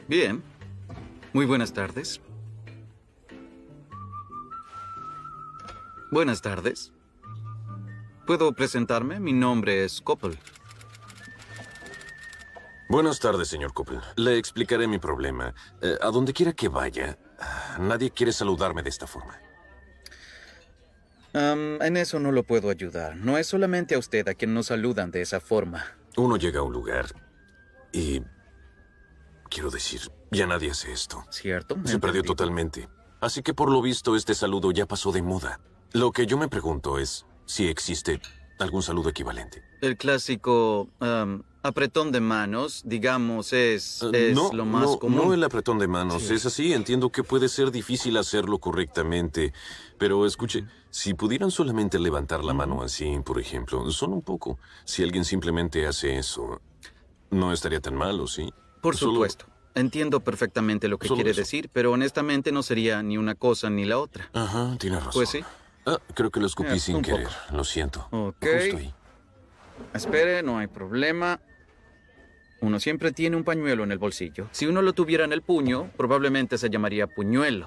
Bien. Muy buenas tardes. Buenas tardes. ¿Puedo presentarme? Mi nombre es Koppel. Buenas tardes, señor Koppel. Le explicaré mi problema. A donde quiera que vaya, nadie quiere saludarme de esta forma. En eso no lo puedo ayudar. No es solamente a usted a quien nos saludan de esa forma. Uno llega a un lugar y... quiero decir, ya nadie hace esto. ¿Cierto? Se perdió totalmente. Así que por lo visto este saludo ya pasó de moda. Lo que yo me pregunto es si existe algún saludo equivalente. El clásico apretón de manos, digamos, es lo más común. No el apretón de manos. Sí. Es así, entiendo que puede ser difícil hacerlo correctamente. Pero escuche, si pudieran solamente levantar la mano así, por ejemplo, solo un poco. Si alguien simplemente hace eso, no estaría tan malo, ¿sí? Por supuesto. Entiendo perfectamente lo que quiere decir, pero honestamente no sería ni una cosa ni la otra. Ajá, tiene razón. Pues sí. Creo que lo escupí sin un querer. poco. Lo siento. Ok. Justo ahí. Espere, no hay problema. Uno siempre tiene un pañuelo en el bolsillo. Si uno lo tuviera en el puño, probablemente se llamaría puñuelo.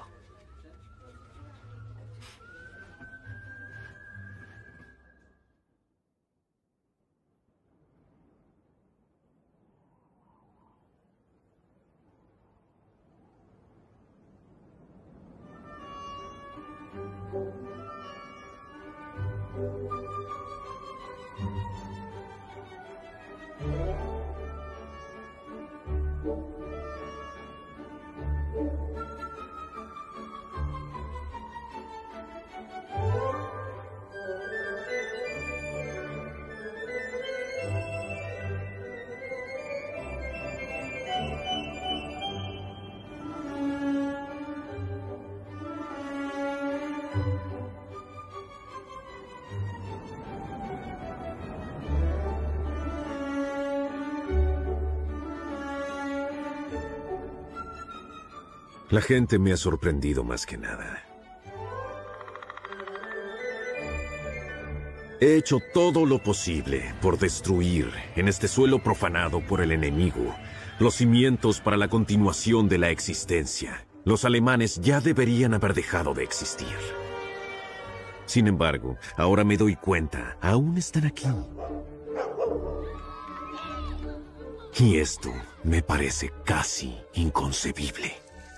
La gente me ha sorprendido más que nada. He hecho todo lo posible por destruir, en este suelo profanado por el enemigo, los cimientos para la continuación de la existencia. Los alemanes ya deberían haber dejado de existir. Sin embargo, ahora me doy cuenta, aún están aquí. Y esto me parece casi inconcebible.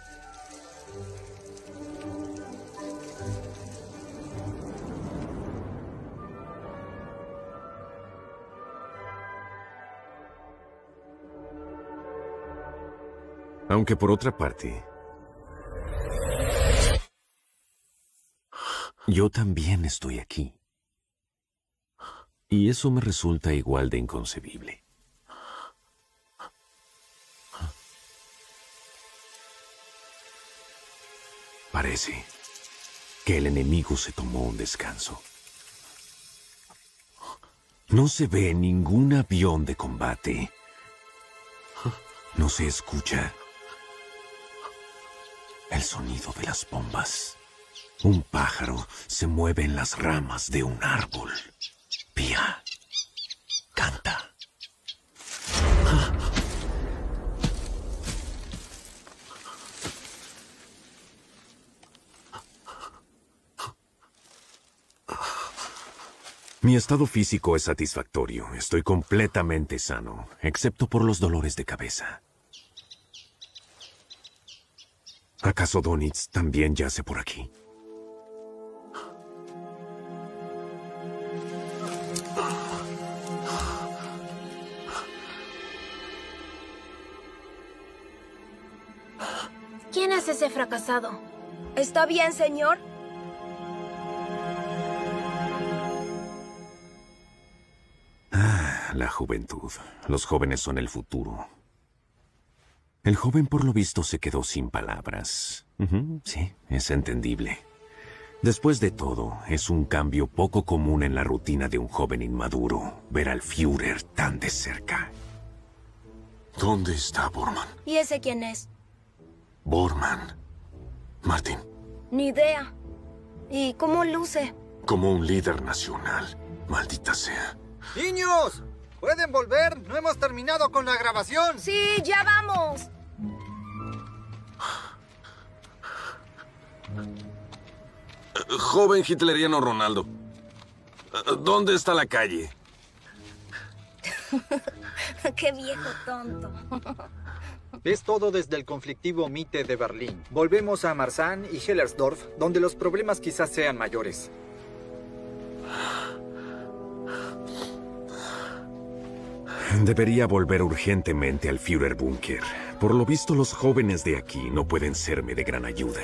Aunque por otra parte, yo también estoy aquí. Y eso me resulta igual de inconcebible. Parece que el enemigo se tomó un descanso. No se ve ningún avión de combate. No se escucha el sonido de las bombas. Un pájaro se mueve en las ramas de un árbol. Pía. Canta. Mi estado físico es satisfactorio. Estoy completamente sano, excepto por los dolores de cabeza. ¿Acaso Donitz también yace por aquí? ¿Quién es ese fracasado? ¿Está bien, señor? La juventud. Los jóvenes son el futuro. El joven, por lo visto, se quedó sin palabras. Sí, es entendible. Después de todo, es un cambio poco común en la rutina de un joven inmaduro ver al Führer tan de cerca. ¿Dónde está Bormann? ¿Y ese quién es? Bormann. Martin. Ni idea. ¿Y cómo luce? Como un líder nacional. Maldita sea. ¡Niños! ¿Pueden volver? ¡No hemos terminado con la grabación! Sí, ya vamos. Joven hitleriano Ronaldo, ¿dónde está la calle? Qué viejo tonto. Ves todo desde el conflictivo Mitte de Berlín. Volvemos a Marzahn y Hellersdorf, donde los problemas quizás sean mayores. Debería volver urgentemente al Führerbunker. Por lo visto, los jóvenes de aquí no pueden serme de gran ayuda.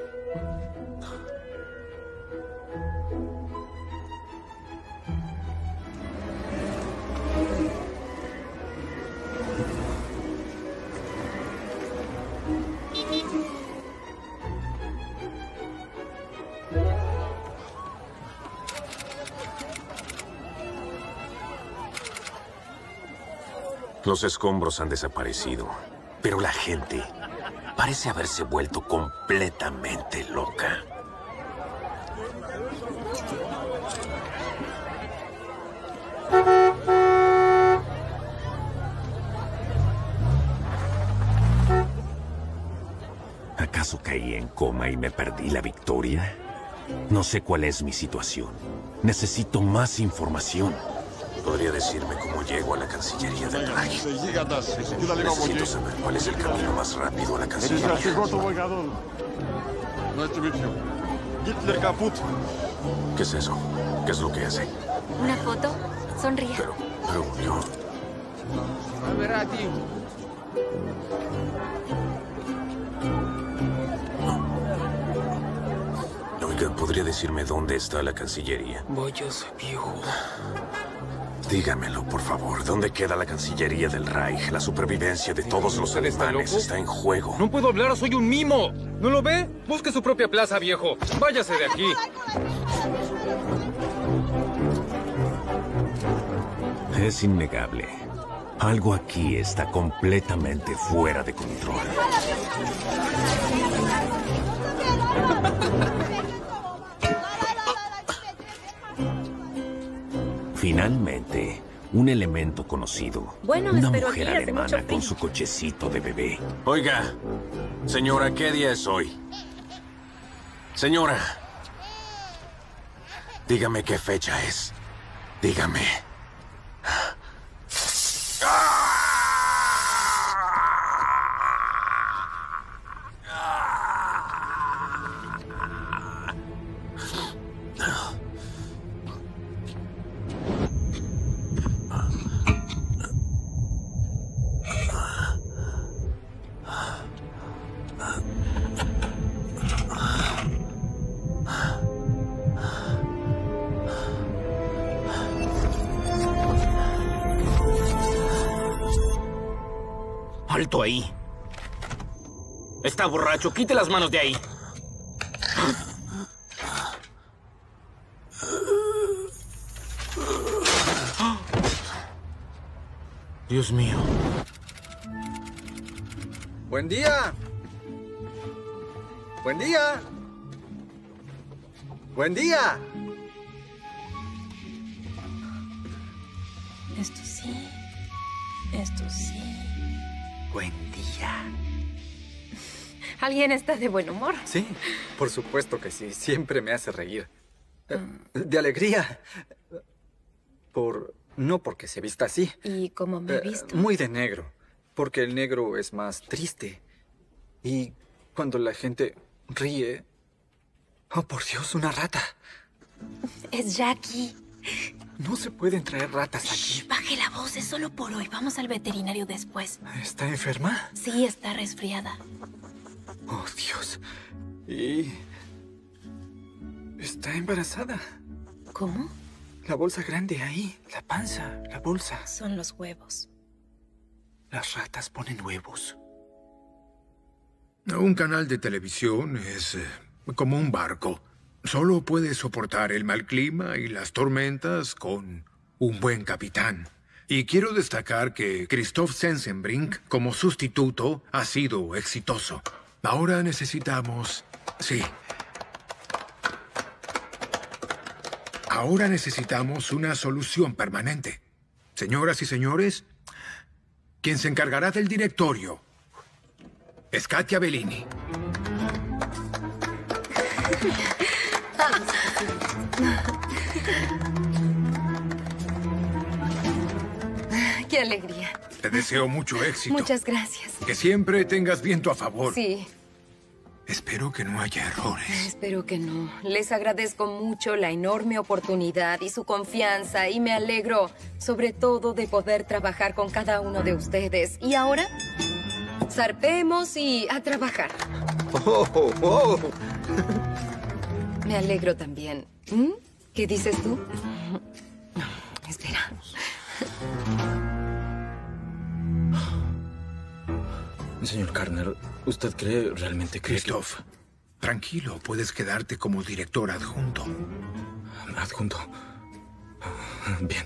Los escombros han desaparecido, pero la gente parece haberse vuelto completamente loca. ¿Acaso caí en coma y me perdí la victoria? No sé cuál es mi situación. Necesito más información. ¿Podría decirme cómo llego a la Cancillería del Reich? Necesito saber cuál es el camino más rápido a la Cancillería. ¿Qué es eso? ¿Qué es lo que hace? ¿Una foto? Sonríe. Pero yo... Oiga, ¿podría decirme dónde está la Cancillería? Vayas, viejo. Dígamelo, por favor. ¿Dónde queda la Cancillería del Reich? La supervivencia de todos los ¿Usted está alemanes loco? está en juego. No puedo hablar, soy un mimo. ¿No lo ve? Busque su propia plaza, viejo. Váyase de aquí. Es innegable. Algo aquí está completamente fuera de control. Finalmente, un elemento conocido. Bueno, una espero mujer aquí, hace mucho alemana frío. con su cochecito de bebé. Oiga, señora, ¿qué día es hoy? Señora, dígame qué fecha es. Dígame. Alto ahí. Está borracho. Quite las manos de ahí. Dios mío. ¡Buen día! ¡Buen día! ¡Buen día! Esto sí. Esto sí. ¡Buen día! ¿Alguien está de buen humor? Sí, por supuesto que sí. Siempre me hace reír. De alegría. No porque se vista así. ¿Y cómo me he visto? Muy de negro. Porque el negro es más triste. Y cuando la gente ríe... ¡Oh, por Dios, una rata! Es Jackie. No se pueden traer ratas aquí. Shh, baje la voz, es solo por hoy. Vamos al veterinario después. ¿Está enferma? Sí, está resfriada. Oh, Dios. Y... está embarazada. ¿Cómo? La bolsa grande ahí. La panza, la bolsa. Son los huevos. Las ratas ponen huevos. Un canal de televisión es como un barco. Solo puede soportar el mal clima y las tormentas con un buen capitán. Y quiero destacar que Christoph Sensenbrink, como sustituto, ha sido exitoso. Ahora necesitamos... sí. Ahora necesitamos una solución permanente. Señoras y señores, quien se encargará del directorio es Katia Bellini. ¡Qué alegría! Te deseo mucho éxito. Muchas gracias. Que siempre tengas viento a favor. Sí, Espero que no haya errores. espero que no. Les agradezco mucho la enorme oportunidad y su confianza y me alegro, sobre todo, de poder trabajar con cada uno de ustedes. Y ahora, zarpemos y a trabajar. Oh, oh, oh. Me alegro también. ¿Mm? ¿Qué dices tú? Espera. Señor Carner, ¿usted realmente cree Christoph, tranquilo, puedes quedarte como director adjunto. Adjunto. Bien.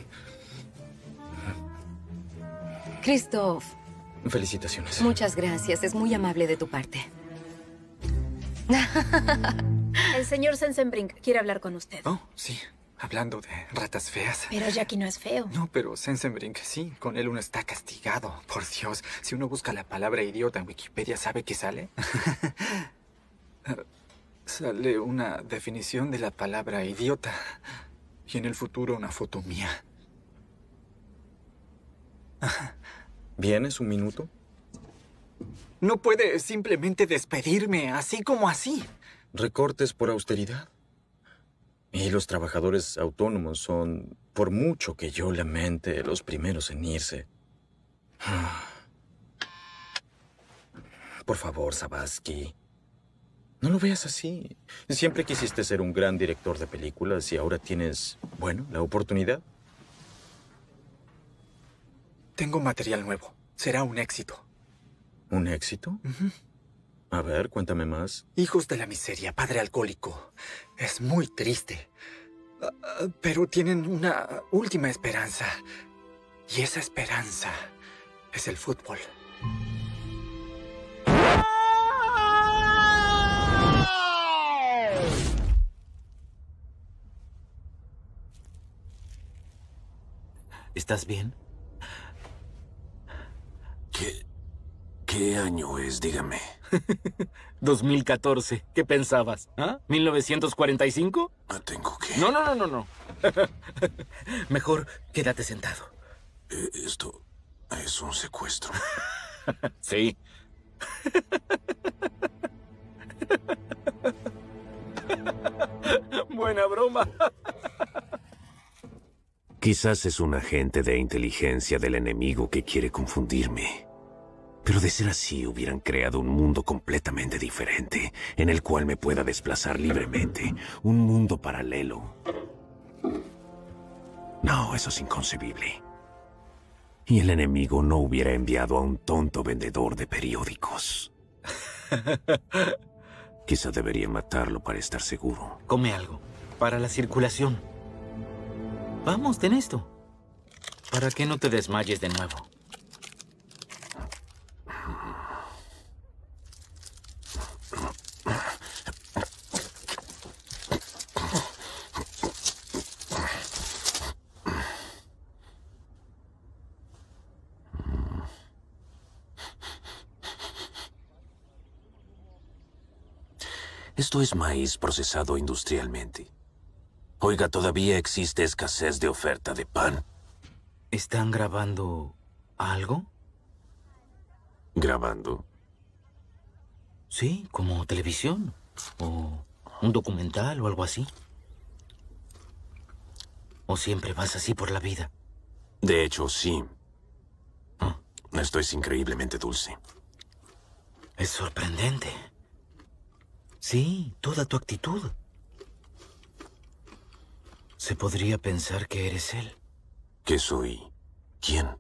Christoph, Felicitaciones. muchas gracias. Es muy amable de tu parte. El señor Sensenbrink quiere hablar con usted. Oh, sí. Hablando de ratas feas. Pero Jackie no es feo. No, pero Sensenbrink, sí. Con él uno está castigado. Por Dios. Si uno busca la palabra idiota en Wikipedia, ¿sabe qué sale? Sale una definición de la palabra idiota. Y en el futuro una foto mía. ¿Vienes un minuto? No puede simplemente despedirme así como así. Recortes por austeridad. Y los trabajadores autónomos son, por mucho que yo lamente, los primeros en irse. Por favor, Sabatsky. No lo veas así. Siempre quisiste ser un gran director de películas y ahora tienes, bueno, la oportunidad. Tengo material nuevo. Será un éxito. ¿Un éxito? A ver, cuéntame más. Hijos de la miseria, padre alcohólico. Es muy triste. Pero tienen una última esperanza. Y esa esperanza es el fútbol. ¿Estás bien? ¿Qué año es? Dígame. 2014. ¿Qué pensabas? ¿Ah? ¿1945? Tengo que... No. Mejor quédate sentado. Esto es un secuestro. Sí. Buena broma. Quizás es un agente de inteligencia del enemigo que quiere confundirme. Pero de ser así, hubieran creado un mundo completamente diferente, en el cual me pueda desplazar libremente. Un mundo paralelo. No, eso es inconcebible. Y el enemigo no hubiera enviado a un tonto vendedor de periódicos. Quizá debería matarlo para estar seguro. Come algo. Para la circulación. Vamos, ten esto. Para que no te desmayes de nuevo. Esto es maíz procesado industrialmente. Oiga, todavía existe escasez de oferta de pan. ¿Están grabando algo? ¿Grabando? Sí, como televisión. O un documental o algo así. ¿O siempre vas así por la vida? De hecho, sí. Esto es increíblemente dulce. Es sorprendente. Sí, toda tu actitud. Se podría pensar que eres él. ¿Qué soy? ¿Quién?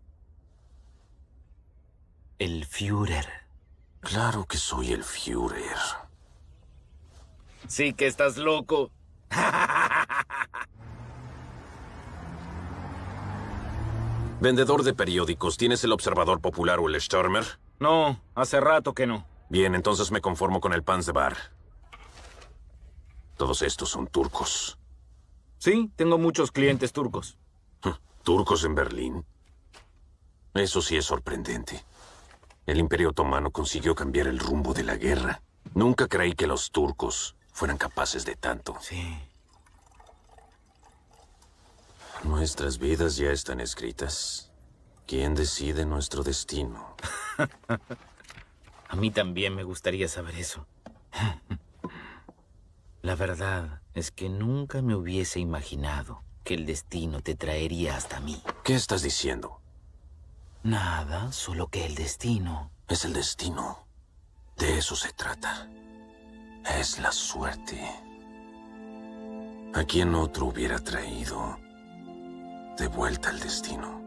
El Führer. Claro que soy el Führer. Sí que estás loco. Vendedor de periódicos, ¿tienes el Observador Popular o el Stürmer? No, hace rato que no. Bien, entonces me conformo con el Pans de Bar. Todos estos son turcos. Sí, tengo muchos clientes turcos. ¿Turcos en Berlín? Eso sí es sorprendente. El Imperio Otomano consiguió cambiar el rumbo de la guerra. Nunca creí que los turcos fueran capaces de tanto. Sí. Nuestras vidas ya están escritas. ¿Quién decide nuestro destino? A mí también me gustaría saber eso. La verdad es que nunca me hubiese imaginado que el destino te traería hasta mí. ¿Qué estás diciendo? Nada, solo que el destino... Es el destino. De eso se trata. Es la suerte. ¿A quién otro hubiera traído de vuelta al destino?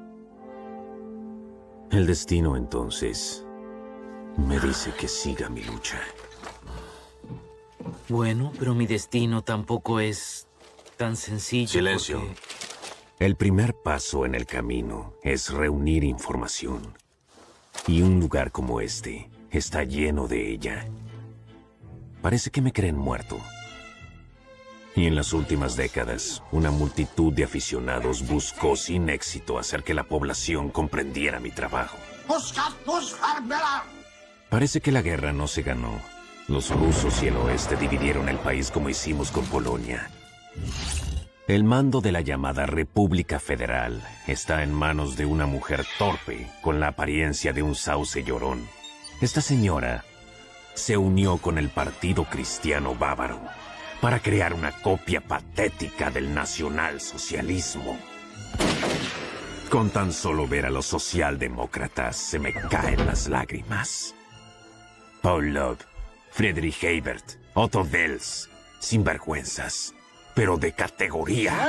El destino, entonces, me dice que siga mi lucha. Bueno, pero mi destino tampoco es tan sencillo. Silencio. Porque... El primer paso en el camino es reunir información. Y un lugar como este está lleno de ella. Parece que me creen muerto. Y en las últimas décadas, una multitud de aficionados buscó sin éxito hacer que la población comprendiera mi trabajo. Parece que la guerra no se ganó. Los rusos y el oeste dividieron el país como hicimos con Polonia. El mando de la llamada República Federal está en manos de una mujer torpe con la apariencia de un sauce llorón. Esta señora se unió con el Partido Cristiano Bávaro para crear una copia patética del nacionalsocialismo. Con tan solo ver a los socialdemócratas se me caen las lágrimas. Paul Love, Friedrich Ebert, Otto Wels, sinvergüenzas, pero de categoría.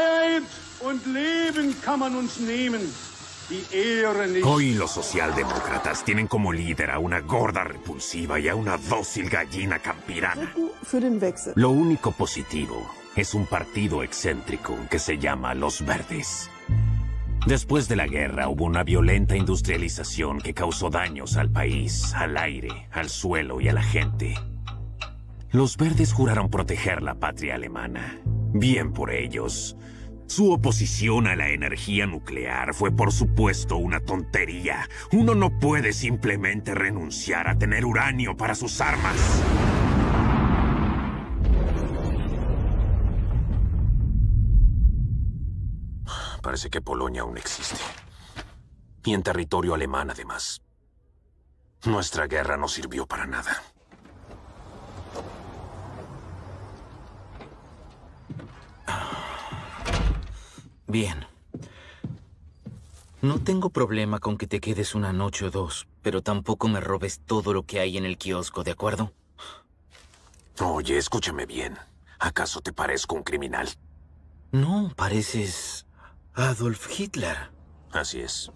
Hoy los socialdemócratas tienen como líder a una gorda repulsiva y a una dócil gallina campirana. Lo único positivo es un partido excéntrico que se llama Los Verdes. Después de la guerra hubo una violenta industrialización que causó daños al país, al aire, al suelo y a la gente. Los Verdes juraron proteger la patria alemana. Bien por ellos. Su oposición a la energía nuclear fue por supuesto una tontería. Uno no puede simplemente renunciar a tener uranio para sus armas. Parece que Polonia aún existe. Y en territorio alemán, además. Nuestra guerra no sirvió para nada. Bien. No tengo problema con que te quedes una noche o dos, pero tampoco me robes todo lo que hay en el kiosco, ¿de acuerdo? Oye, escúchame bien. ¿Acaso te parezco un criminal? No, pareces Adolf Hitler. Así es.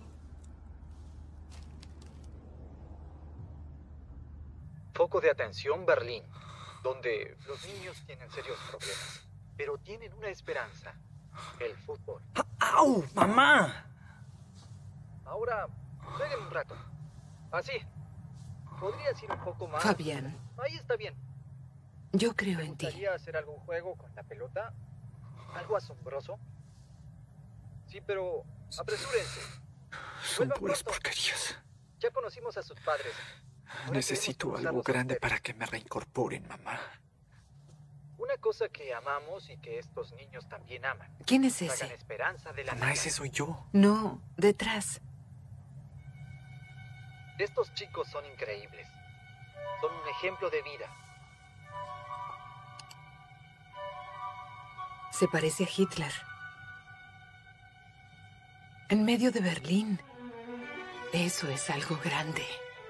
Foco de atención, Berlín, donde los niños tienen serios problemas, pero tienen una esperanza. El fútbol. ¡Au! ¡Mamá! Ahora, jueguen un rato. Así. ¿Podrías ir un poco más? Fabián. Ahí está bien. Yo creo en ti. ¿Te gustaría hacer algún juego con la pelota? ¿Algo asombroso? Sí, pero apresúrense. Son puras porquerías. Ya conocimos a sus padres. Ahora Necesito algo grande para que me reincorporen, mamá. Una cosa que amamos y que estos niños también aman. ¿Quién es La ese? gran esperanza de la Mamá, vida. ese soy yo. No, detrás. Estos chicos son increíbles. Son un ejemplo de vida. Se parece a Hitler. En medio de Berlín. Eso es algo grande.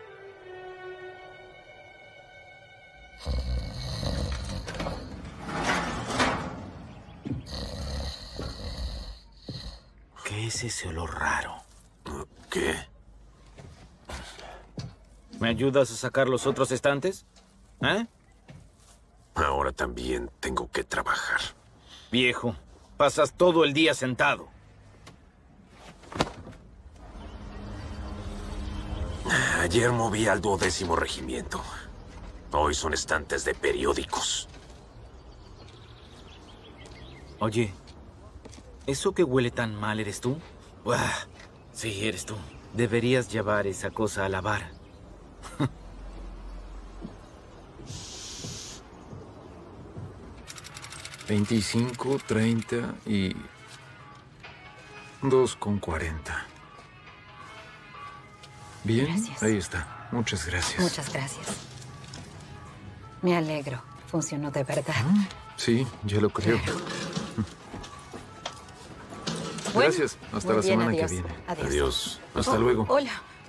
¿Qué es ese olor raro? ¿Qué? ¿Me ayudas a sacar los otros estantes? ¿Eh? Ahora también tengo que trabajar. Viejo, pasas todo el día sentado. Ayer moví al 12º regimiento. Hoy son estantes de periódicos. Oye, ¿eso que huele tan mal eres tú? Buah, sí, eres tú. Deberías llevar esa cosa a lavar. 25, 30 y 2,40. Bien, Gracias. Ahí está. Muchas gracias. Muchas gracias. Me alegro. Funcionó de verdad. Sí, ya lo creo. Bueno, Gracias. Hasta muy la bien, semana adiós. que viene. Adiós. Adiós. Hasta luego. Hola.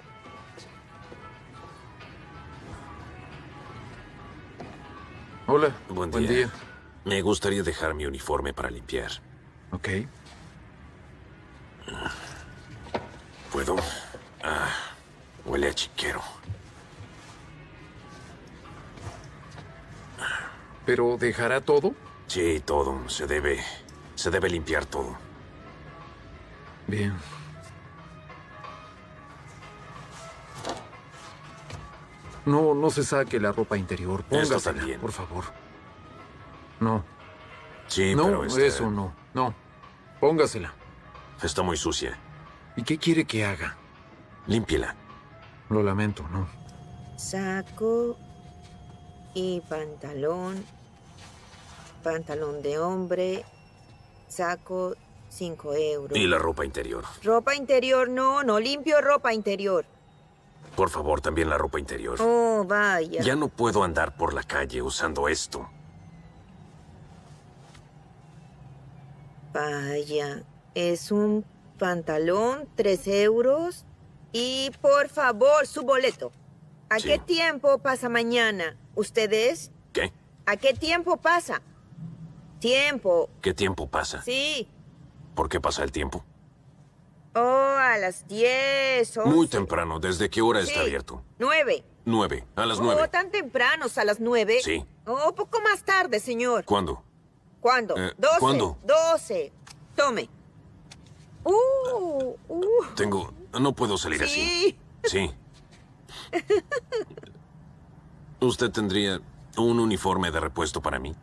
Hola. Buen Buen día. día. Me gustaría dejar mi uniforme para limpiar. Ok. ¿Puedo? Huele a chiquero. ¿Pero dejará todo? Sí, todo. Se debe limpiar todo. Bien. No se saque la ropa interior. Esto Póngasela, también. por favor. No. Sí, No, pero eso no. No. Póngasela. Está muy sucia. ¿Y qué quiere que haga? Límpiela. Lo lamento, no. Saco y pantalón. Pantalón de hombre. Saco 5 euros. Y la ropa interior. Ropa interior, no limpio ropa interior. Por favor, también la ropa interior. Oh, vaya. Ya no puedo andar por la calle usando esto. Vaya, es un pantalón, 3 euros. Y por favor, su boleto. ¿A Sí. qué tiempo pasa mañana? ¿Ustedes? ¿Qué? ¿A qué tiempo pasa? Tiempo. ¿Qué tiempo pasa? Sí. ¿Por qué pasa el tiempo? Oh, a las 10, 11. Muy temprano. ¿Desde qué hora está Sí. abierto? 9. 9. A las Oh, 9. tan tempranos, a las 9. Sí. Oh, poco más tarde, señor. ¿Cuándo? ¿Cuándo? 12. ¿cuándo? 12. Tome. Tengo... No puedo salir así. Sí. Sí. ¿Usted tendría un uniforme de repuesto para mí?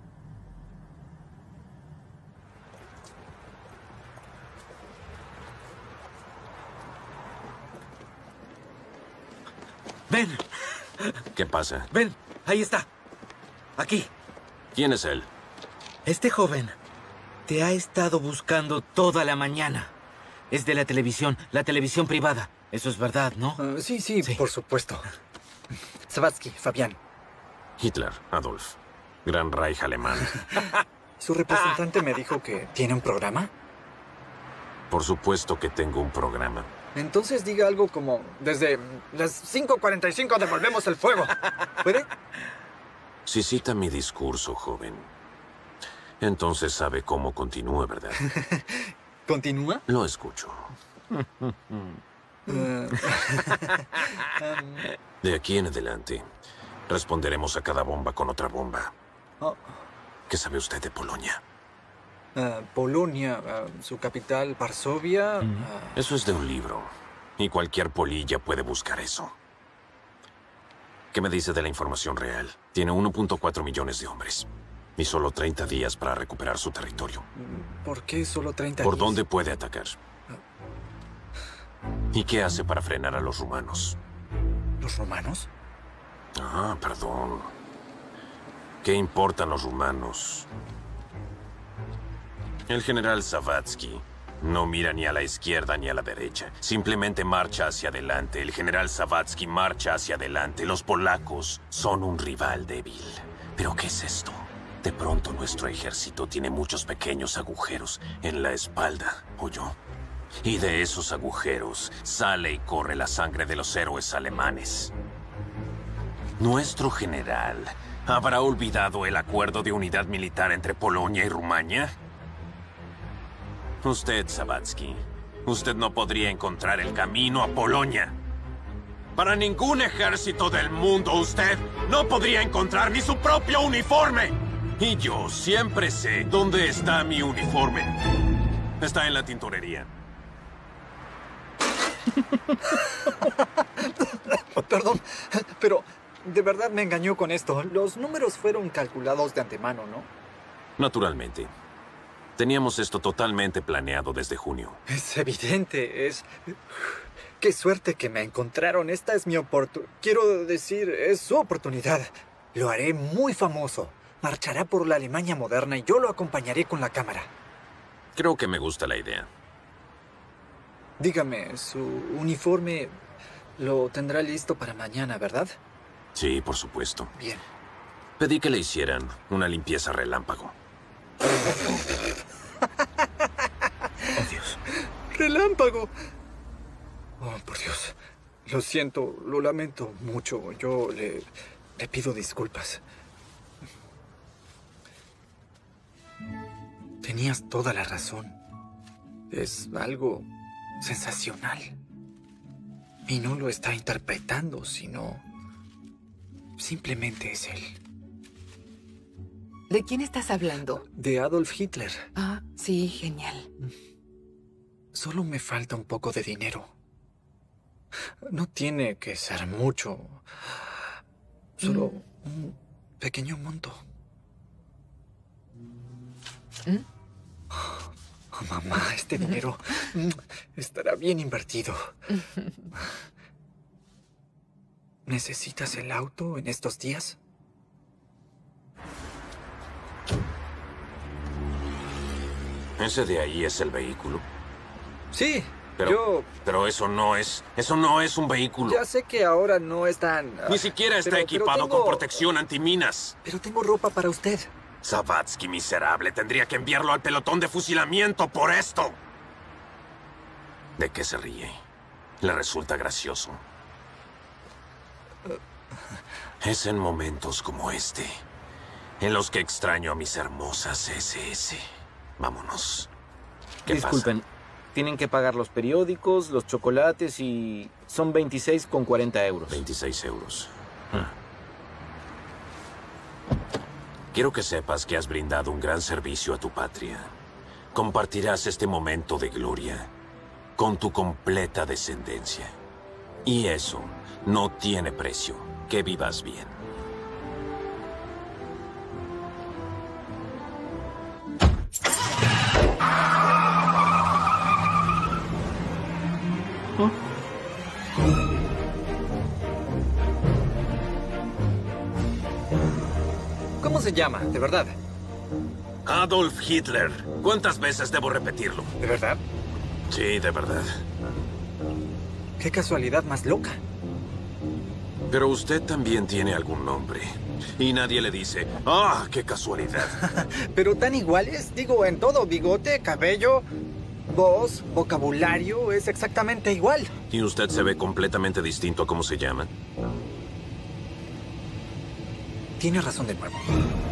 Ven, ¿Qué pasa? ven, ahí está. Aquí. ¿Quién es él? Este joven te ha estado buscando toda la mañana. Es de la televisión privada. Eso es verdad, ¿no? Sí, por supuesto. Sabatsky, Fabián. Hitler, Adolf. Gran Reich alemán. Su representante me dijo que tiene un programa. Por supuesto que tengo un programa. Entonces diga algo como, desde las 5:45 devolvemos el fuego. ¿Puede? Si cita mi discurso, joven, entonces sabe cómo continúa, ¿verdad? ¿Continúa? Lo escucho. De aquí en adelante, responderemos a cada bomba con otra bomba. Oh. ¿Qué sabe usted de Polonia? Polonia, su capital, Varsovia. Eso es de un libro. Y cualquier polilla puede buscar eso. ¿Qué me dice de la información real? Tiene 1.4 millones de hombres. Y solo 30 días para recuperar su territorio. ¿Por qué solo 30 ¿Por días? dónde puede atacar? ¿Y qué hace para frenar a los rumanos? ¿Los rumanos? Ah, perdón. ¿Qué importan los rumanos? El general Sawatsky no mira ni a la izquierda ni a la derecha. Simplemente marcha hacia adelante. El general Sawatsky marcha hacia adelante. Los polacos son un rival débil. ¿Pero qué es esto? De pronto nuestro ejército tiene muchos pequeños agujeros en la espalda, ¿oyó? Y de esos agujeros sale y corre la sangre de los héroes alemanes. ¿Nuestro general habrá olvidado el acuerdo de unidad militar entre Polonia y Rumania? Usted, Sawatsky, usted no podría encontrar el camino a Polonia. Para ningún ejército del mundo usted no podría encontrar ni su propio uniforme. Y yo siempre sé dónde está mi uniforme. Está en la tintorería. Perdón, pero de verdad me engañó con esto. Los números fueron calculados de antemano, ¿no? Naturalmente. Teníamos esto totalmente planeado desde junio. Es evidente, Qué suerte que me encontraron. Esta es mi oportunidad. Quiero decir, es su oportunidad. Lo haré muy famoso. marchará por la Alemania moderna y yo lo acompañaré con la cámara. Creo que me gusta la idea. Dígame, su uniforme lo tendrá listo para mañana, ¿verdad? Sí, por supuesto. Bien. Pedí que le hicieran una limpieza relámpago. Oh, Dios. ¡Relámpago! Oh, por Dios. Lo siento, lo lamento mucho. Yo le pido disculpas. Tenías toda la razón. Es algo sensacional. Y no lo está interpretando, sino simplemente es él. ¿De quién estás hablando? De Adolf Hitler. Ah, sí, genial. Solo me falta un poco de dinero. No tiene que ser mucho. Solo un pequeño monto. Oh, mamá, este dinero estará bien invertido. ¿Necesitas el auto en estos días? ¿Ese de ahí es el vehículo? Sí, pero eso no es un vehículo. Ya sé que ahora no es tan... Ni siquiera está equipado con protección antiminas. Pero tengo ropa para usted. Zavatsky, miserable. Tendría que enviarlo al pelotón de fusilamiento por esto. ¿De qué se ríe? ¿Le resulta gracioso? Es en momentos como este en los que extraño a mis hermosas SS. Vámonos. ¿Qué Disculpen, pasa? tienen que pagar los periódicos, los chocolates y... son 26,40 euros. 26 euros. Quiero que sepas que has brindado un gran servicio a tu patria. Compartirás este momento de gloria con tu completa descendencia. Y eso no tiene precio. Que vivas bien. ¿Cómo se llama, de verdad? Adolf Hitler. ¿Cuántas veces debo repetirlo? ¿De verdad? Sí, de verdad. Qué casualidad más loca. Pero usted también tiene algún nombre. Y nadie le dice, ¡ah, qué casualidad! Pero tan iguales, digo, en todo, bigote, cabello, voz, vocabulario, es exactamente igual. ¿Y usted se ve completamente distinto a cómo se llama? Tiene razón de nuevo.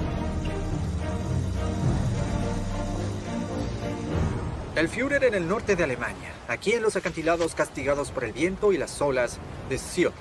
El Führer en el norte de Alemania, aquí en los acantilados castigados por el viento y las olas de Sylt.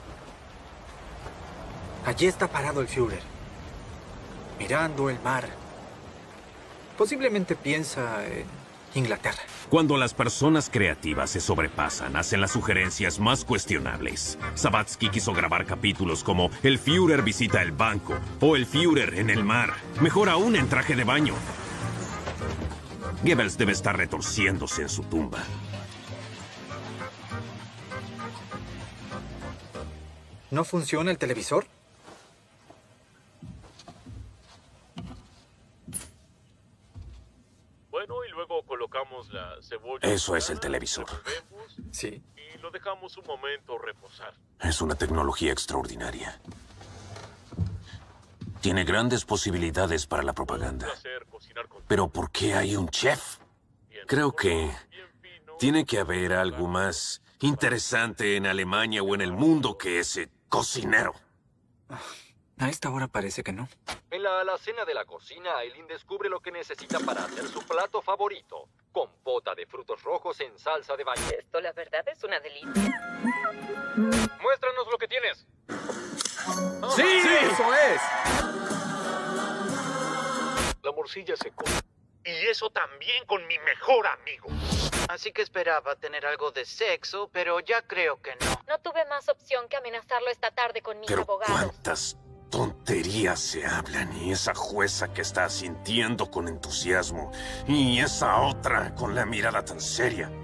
Allí está parado el Führer, mirando el mar. Posiblemente piensa en Inglaterra. Cuando las personas creativas se sobrepasan, hacen las sugerencias más cuestionables. Zavatsky quiso grabar capítulos como El Führer visita el banco o El Führer en el mar. Mejor aún en traje de baño. Goebbels debe estar retorciéndose en su tumba. ¿No funciona el televisor? Bueno, y luego colocamos la cebolla. Eso es el televisor. Sí. Y lo dejamos un momento reposar. Es una tecnología extraordinaria. Tiene grandes posibilidades para la propaganda. Pero ¿por qué hay un chef? Creo que tiene que haber algo más interesante en Alemania o en el mundo que ese cocinero. A esta hora parece que no. En la alacena de la cocina, Eileen descubre lo que necesita para hacer su plato favorito. Compota de frutos rojos en salsa de baño. Esto, la verdad, es una delicia. Muéstranos lo que tienes. ¡Sí! ¡Eso es! La morcilla se come. Y eso también con mi mejor amigo. Así que esperaba tener algo de sexo, pero ya creo que no. No tuve más opción que amenazarlo esta tarde con mis Pero abogados. ¿cuántas tonterías se hablan? Y esa jueza que está asintiendo con entusiasmo. Y esa otra con la mirada tan seria.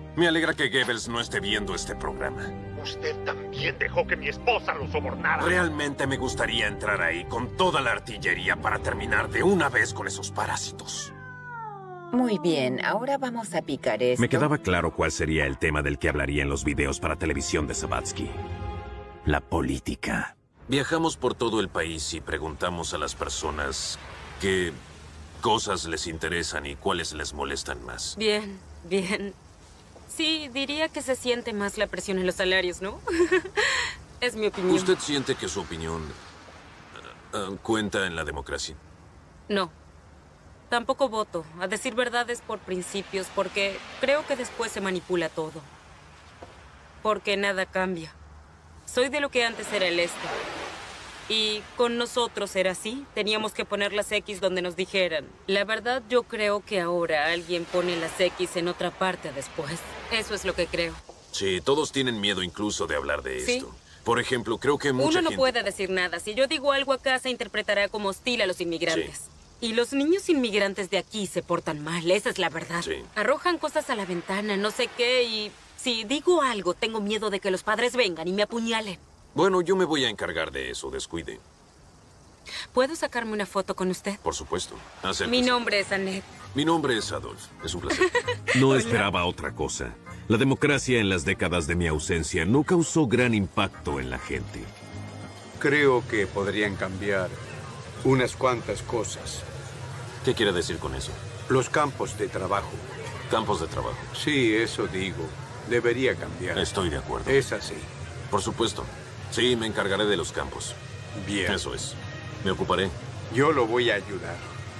Me alegra que Goebbels no esté viendo este programa. Usted también dejó que mi esposa lo sobornara. Realmente me gustaría entrar ahí con toda la artillería para terminar de una vez con esos parásitos. Muy bien, ahora vamos a picar esto. Me quedaba claro cuál sería el tema del que hablaría en los videos para televisión de Sabatsky. La política. Viajamos por todo el país y preguntamos a las personas qué cosas les interesan y cuáles les molestan más. Bien, bien. Sí, diría que se siente más la presión en los salarios, ¿no? Es mi opinión. ¿Usted siente que su opinión cuenta en la democracia? No. Tampoco voto. A decir verdad es por principios, porque creo que después se manipula todo. Porque nada cambia. Soy de lo que antes era el este. Y con nosotros era así. Teníamos que poner las X donde nos dijeran. La verdad, yo creo que ahora alguien pone las X en otra parte después. Eso es lo que creo. Sí, todos tienen miedo incluso de hablar de Sí. esto. Por ejemplo, creo que mucha Uno no gente... puede decir nada. Si yo digo algo acá, se interpretará como hostil a los inmigrantes. Y los niños inmigrantes de aquí se portan mal, esa es la verdad. Sí. Arrojan cosas a la ventana, no sé qué, y si digo algo, tengo miedo de que los padres vengan y me apuñalen. Bueno, yo me voy a encargar de eso, descuide. ¿Puedo sacarme una foto con usted? Por supuesto. Acérquese. Mi nombre es Annette. Mi nombre es Adolf. Es un placer. No esperaba otra cosa. La democracia en las décadas de mi ausencia no causó gran impacto en la gente. Creo que podrían cambiar unas cuantas cosas. ¿Qué quiere decir con eso? Los campos de trabajo. Campos de trabajo. Sí, eso digo. Debería cambiar. Estoy de acuerdo. Es así. Por supuesto. Sí, me encargaré de los campos. Bien. Eso es. Me ocuparé. Yo lo voy a ayudar.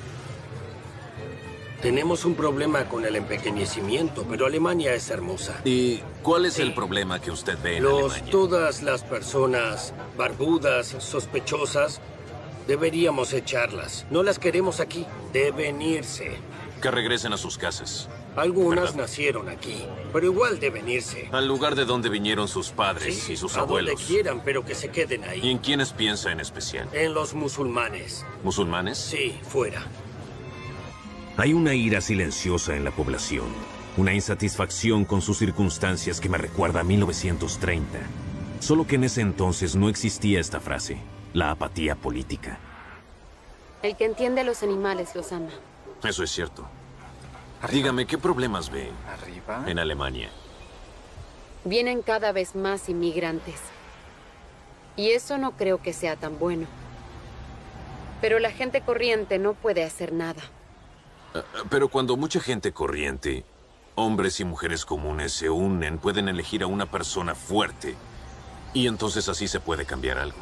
Tenemos un problema con el empequeñecimiento, pero Alemania es hermosa. ¿Y cuál es el problema que usted ve en Alemania? Todas las personas barbudas, sospechosas, deberíamos echarlas. No las queremos aquí. Deben irse. Que regresen a sus casas. Algunas nacieron aquí, pero igual deben irse. Al lugar de donde vinieron sus padres y sus a abuelos. donde quieran, pero que se queden ahí. ¿Y en quiénes piensa en especial? En los musulmanes. ¿Musulmanes? Sí, fuera. Hay una ira silenciosa en la población, una insatisfacción con sus circunstancias que me recuerda a 1930. Solo que en ese entonces no existía esta frase, la apatía política. El que entiende a los animales los ama. Eso es cierto. Dígame, ¿qué problemas ve en Alemania? Vienen cada vez más inmigrantes. Y eso no creo que sea tan bueno. Pero la gente corriente no puede hacer nada. Pero cuando mucha gente corriente, hombres y mujeres comunes se unen, pueden elegir a una persona fuerte. Y entonces así se puede cambiar algo.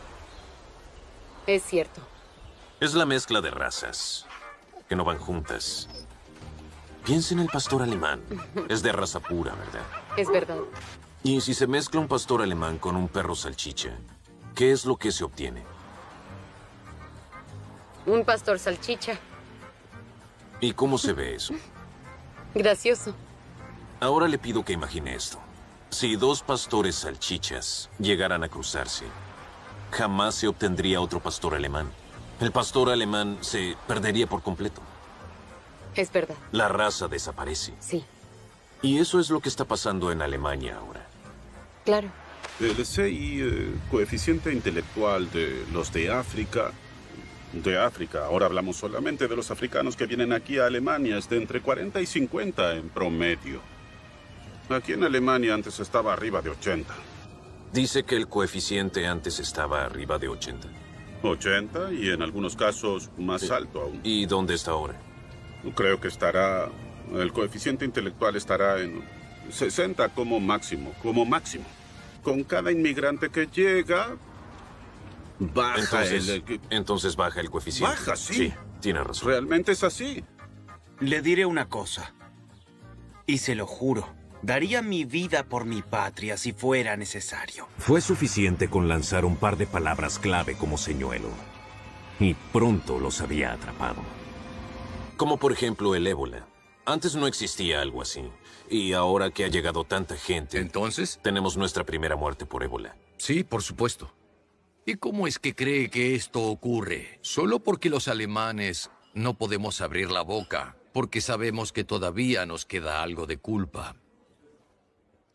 Es cierto. Es la mezcla de razas, que no van juntas. Piensa en el pastor alemán. Es de raza pura, ¿verdad? Es verdad. Y si se mezcla un pastor alemán con un perro salchicha, ¿qué es lo que se obtiene? Un pastor salchicha. ¿Y cómo se ve eso? Gracioso. Ahora le pido que imagine esto. Si dos pastores salchichas llegaran a cruzarse, jamás se obtendría otro pastor alemán. El pastor alemán se perdería por completo. Es verdad. La raza desaparece. Sí. Y eso es lo que está pasando en Alemania ahora. Claro. El CI, coeficiente intelectual de los de África. Ahora hablamos solamente de los africanos que vienen aquí a Alemania, es de entre 40 y 50 en promedio. Aquí en Alemania antes estaba arriba de 80. Dice que el coeficiente antes estaba arriba de 80. 80 y en algunos casos más alto aún. ¿Y dónde está ahora? Creo que estará... El coeficiente intelectual estará en 60 como máximo, Con cada inmigrante que llega, baja entonces baja el coeficiente. Baja, sí. Sí, tiene razón. Realmente es así. Le diré una cosa. Y se lo juro. Daría mi vida por mi patria si fuera necesario. Fue suficiente con lanzar un par de palabras clave como señuelo. Y pronto los había atrapado. Como por ejemplo el ébola. Antes no existía algo así. Y ahora que ha llegado tanta gente... ¿Entonces? Tenemos nuestra primera muerte por ébola. Sí, por supuesto. ¿Y cómo es que cree que esto ocurre? Solo porque los alemanes no podemos abrir la boca, porque sabemos que todavía nos queda algo de culpa.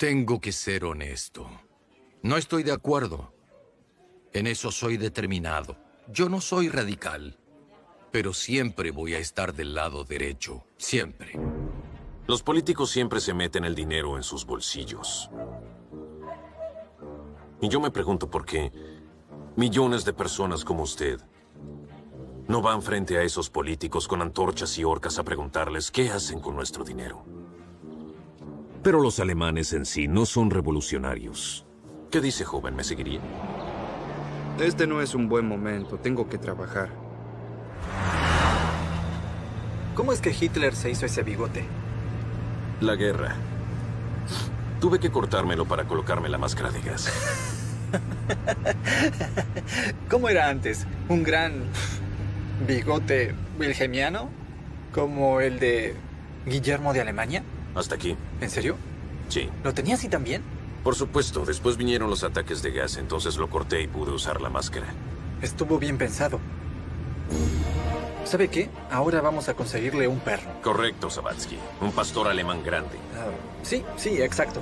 Tengo que ser honesto. No estoy de acuerdo. En eso soy determinado. Yo no soy radical, pero siempre voy a estar del lado derecho. Siempre. Los políticos siempre se meten el dinero en sus bolsillos. Y yo me pregunto por qué millones de personas como usted no van frente a esos políticos con antorchas y horcas a preguntarles qué hacen con nuestro dinero. Pero los alemanes en sí no son revolucionarios. ¿Qué dice, joven? ¿Me seguiría? Este no es un buen momento. Tengo que trabajar. ¿Cómo es que Hitler se hizo ese bigote? La guerra. Tuve que cortármelo para colocarme la máscara de gas. ¿Cómo era antes? ¿Un gran bigote wilhelmiano? ¿Como el de Guillermo de Alemania? Hasta aquí. ¿En serio? Sí. ¿Lo tenía así también? Por supuesto. Después vinieron los ataques de gas, entonces lo corté y pude usar la máscara. Estuvo bien pensado. ¿Sabe qué? Ahora vamos a conseguirle un perro. Correcto, Sabatsky. Un pastor alemán grande. Sí, exacto.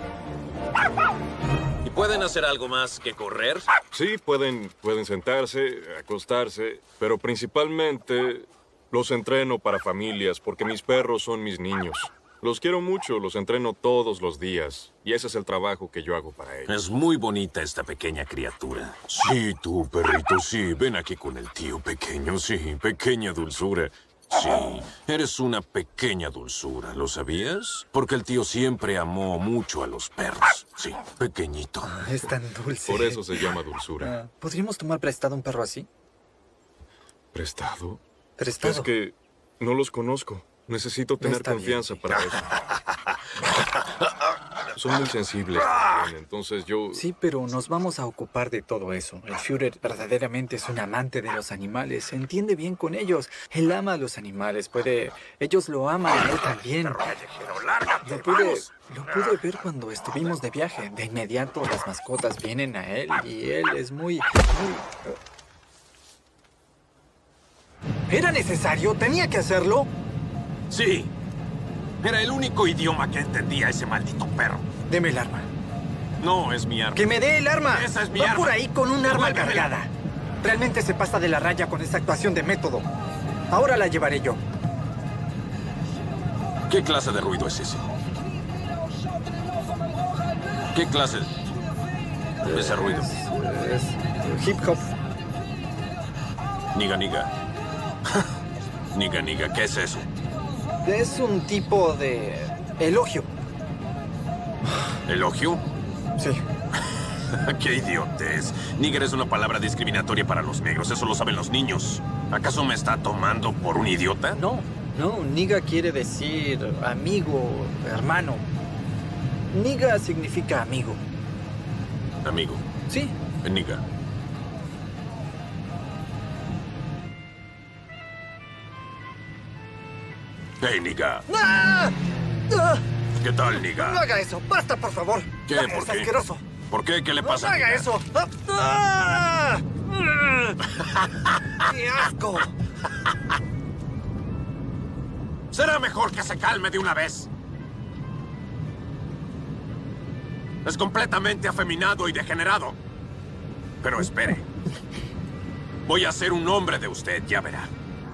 ¿Y pueden hacer algo más que correr? Sí, pueden sentarse, acostarse, pero principalmente los entreno para familias porque mis perros son mis niños. Los quiero mucho, los entreno todos los días. Y ese es el trabajo que yo hago para ellos. Es muy bonita esta pequeña criatura. Sí, tú, perrito, sí. Ven aquí con el tío pequeño, sí. Pequeña dulzura. Sí, eres una pequeña dulzura, ¿lo sabías? Porque el tío siempre amó mucho a los perros. Sí, pequeñito. Es tan dulce. Por eso se llama dulzura. ¿Podríamos tomar prestado un perro así? ¿Prestado? Prestado. Es que no los conozco. Necesito tener confianza para eso. Son muy sensibles también, entonces yo... Sí, pero nos vamos a ocupar de todo eso. El Führer verdaderamente es un amante de los animales. Se entiende bien con ellos. Él ama a los animales. Ellos lo aman a él también. Lo pude ver cuando estuvimos de viaje. De inmediato las mascotas vienen a él y él es muy... ¿Era necesario? ¿Tenía que hacerlo? Sí. Era el único idioma que entendía ese maldito perro. Deme el arma. No, es mi arma. ¡Que me dé el arma! Esa es mi arma. arma. Va por ahí con un arma cargada. Realmente se pasa de la raya con esa actuación de método. Ahora la llevaré yo. ¿Qué clase de ruido es ese? ¿Qué clase de ese ruido? Es hip hop. Niga, niga. Niga, niga, ¿qué es eso? Es un tipo de elogio. ¿Elogio? Sí. ¡Qué idiotez! Níger es una palabra discriminatoria para los negros. Eso lo saben los niños. ¿Acaso me está tomando por un idiota? No, niga quiere decir amigo, hermano. Niga significa amigo. ¿Amigo? Sí. Niga. ¡Hey, Niga! ¡Ah! ¡Ah! ¿Qué tal, Niga? No haga eso. ¡Basta, por favor! ¿Qué? Es ¿Por qué? asqueroso. ¿Por qué? ¿Qué le pasa? ¡No haga Niga? eso! ¡Ah! ¡Qué asco! Será mejor que se calme de una vez. Es completamente afeminado y degenerado. Pero espere. Voy a hacer un hombre de usted, ya verá.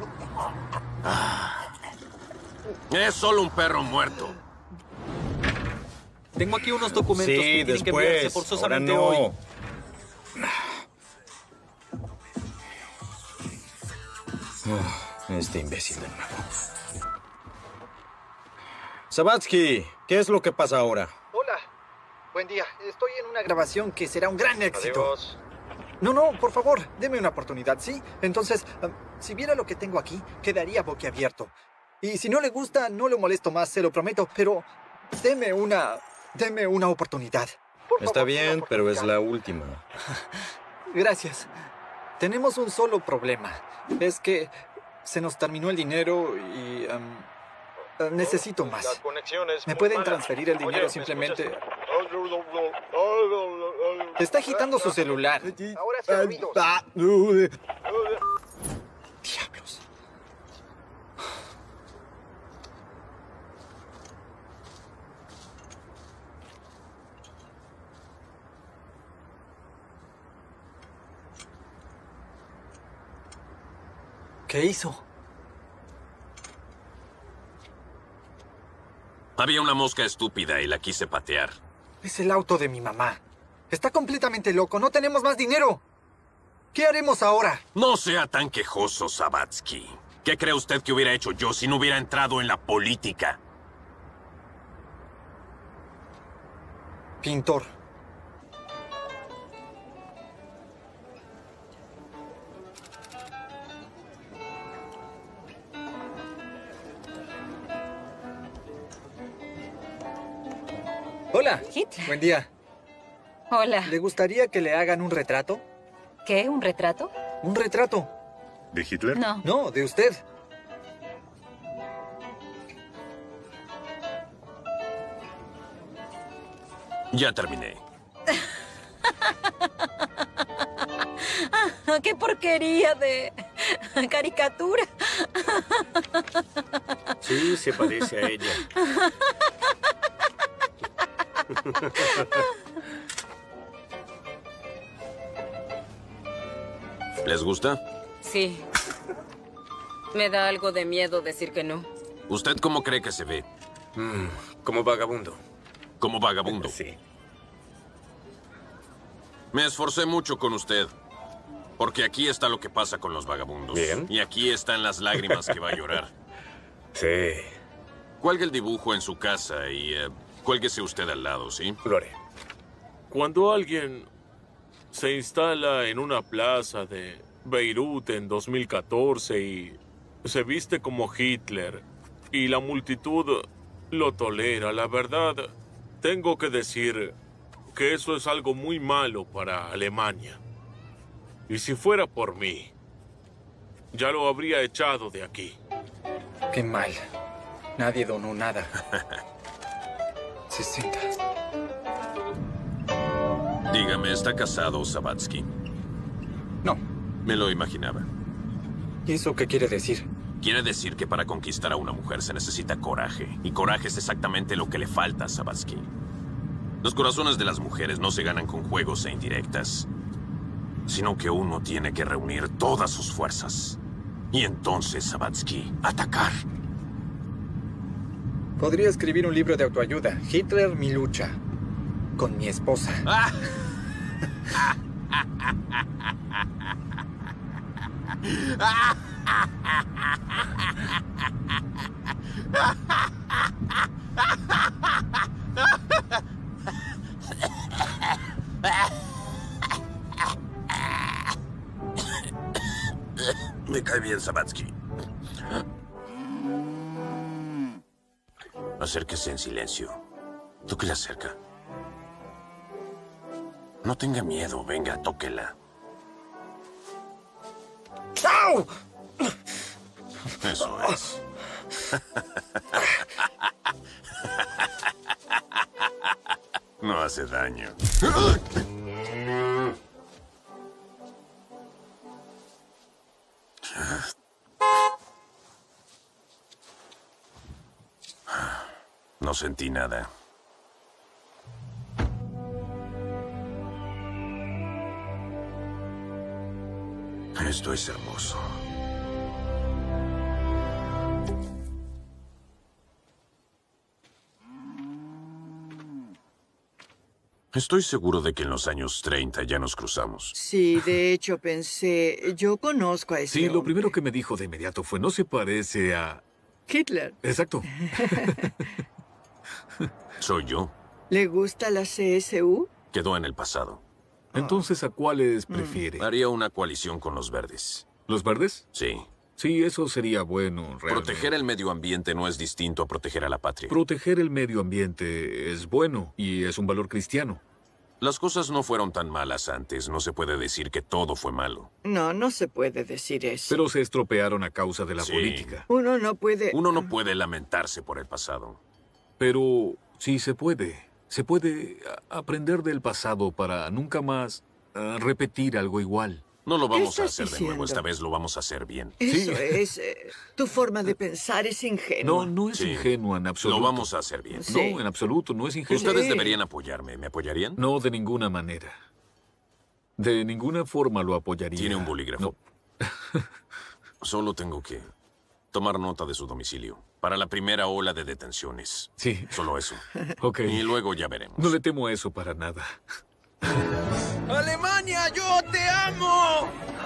Es solo un perro muerto. Tengo aquí unos documentos que tienen que enviarse forzosamente ahora no. hoy. Este imbécil de nuevo. Sabatsky, ¿qué es lo que pasa ahora? Hola. Buen día. Estoy en una Grabación que será un gran éxito. Adiós. No, por favor, deme una oportunidad, ¿sí? Entonces, si viera lo que tengo aquí, quedaría boquiabierto. Y si no le gusta, no lo molesto más, se lo prometo, pero deme una oportunidad. Está bien, pero es la última. Gracias. Tenemos un solo problema. Es que se nos terminó el dinero y necesito más. La conexión es ¿Me muy pueden mala. transferir el dinero Oye, ¿me simplemente? escuchas? Está agitando su celular. Ahora se ruidos. Diablos. ¿Qué hizo? Había una mosca estúpida y la quise patear. Es el auto de mi mamá. Está completamente loco. No tenemos más dinero. ¿Qué haremos ahora? No sea tan quejoso, Sabatsky. ¿Qué cree usted que hubiera hecho yo si no hubiera entrado en la política? Pintor. Hola. Hitler. Buen día. Hola. ¿Le gustaría que le hagan un retrato? ¿Qué? ¿Un retrato? ¿Un retrato? ¿De Hitler? No. No, de usted. Ya terminé. ¡Qué porquería de caricatura! Sí, se parece a ella. ¿Les gusta? Sí. Me da algo de miedo decir que no. ¿Usted cómo cree que se ve? Como vagabundo. Como vagabundo. Sí. Me esforcé mucho con usted. Porque aquí está lo que pasa con los vagabundos. Bien. Y aquí están las lágrimas que va a llorar. Sí. Cuelgue el dibujo en su casa y cuélguese usted al lado, ¿sí? Lo haré. Cuando alguien se instala en una plaza de Beirut en 2014 y se viste como Hitler y la multitud lo tolera, la verdad, tengo que decir que eso es algo muy malo para Alemania. Y si fuera por mí, ya lo habría echado de aquí. Qué mal. Nadie donó nada. 60. Dígame, ¿está casado Sabatsky? No. Me lo imaginaba. ¿Y eso qué quiere decir? Quiere decir que para conquistar a una mujer se necesita coraje. Y coraje es exactamente lo que le falta a Sabatsky. Los corazones de las mujeres no se ganan con juegos e indirectas, sino que uno tiene que reunir todas sus fuerzas. Y entonces, Sabatsky, atacar. Podría escribir un libro de autoayuda. Hitler, mi lucha. Con mi esposa. Me cae bien, Sabatsky. Acérquese en silencio. Tóquela cerca. No tenga miedo. Venga, tóquela. ¡Au! Eso es. No hace daño. No sentí nada. Esto es hermoso. Estoy seguro de que en los años 30 ya nos cruzamos. Sí, de hecho pensé, yo conozco a ese Sí, lo hombre. primero que me dijo de inmediato fue, no se parece a... Hitler. Exacto. Soy yo. ¿Le gusta la CSU? Quedó en el pasado. Entonces, ¿a cuáles prefiere? Haría una coalición con los verdes. ¿Los verdes? Sí. Sí, eso sería bueno, realmente. Proteger el medio ambiente no es distinto a proteger a la patria. Proteger el medio ambiente es bueno y es un valor cristiano. Las cosas no fueron tan malas antes. No se puede decir que todo fue malo. No, no se puede decir eso. Pero se estropearon a causa de la Sí. política. Uno no puede... Uno no puede lamentarse por el pasado. Pero sí se puede. Se puede aprender del pasado para nunca más repetir algo igual. No lo vamos a estás hacer de nuevo. diciendo? Esta vez lo vamos a hacer bien. Eso es... tu forma de pensar es ingenua. No, no es Sí. ingenua en absoluto. Lo vamos a hacer bien. Sí. No, en absoluto, no es ingenua. Ustedes Sí. deberían apoyarme. ¿Me apoyarían? No, de ninguna manera. De ninguna forma lo apoyaría. ¿Tiene un bolígrafo? No. Solo tengo que tomar nota de su domicilio para la primera ola de detenciones. Sí. Solo eso. Ok. Y luego ya veremos. No le temo a eso para nada. ¡Alemania, yo te amo!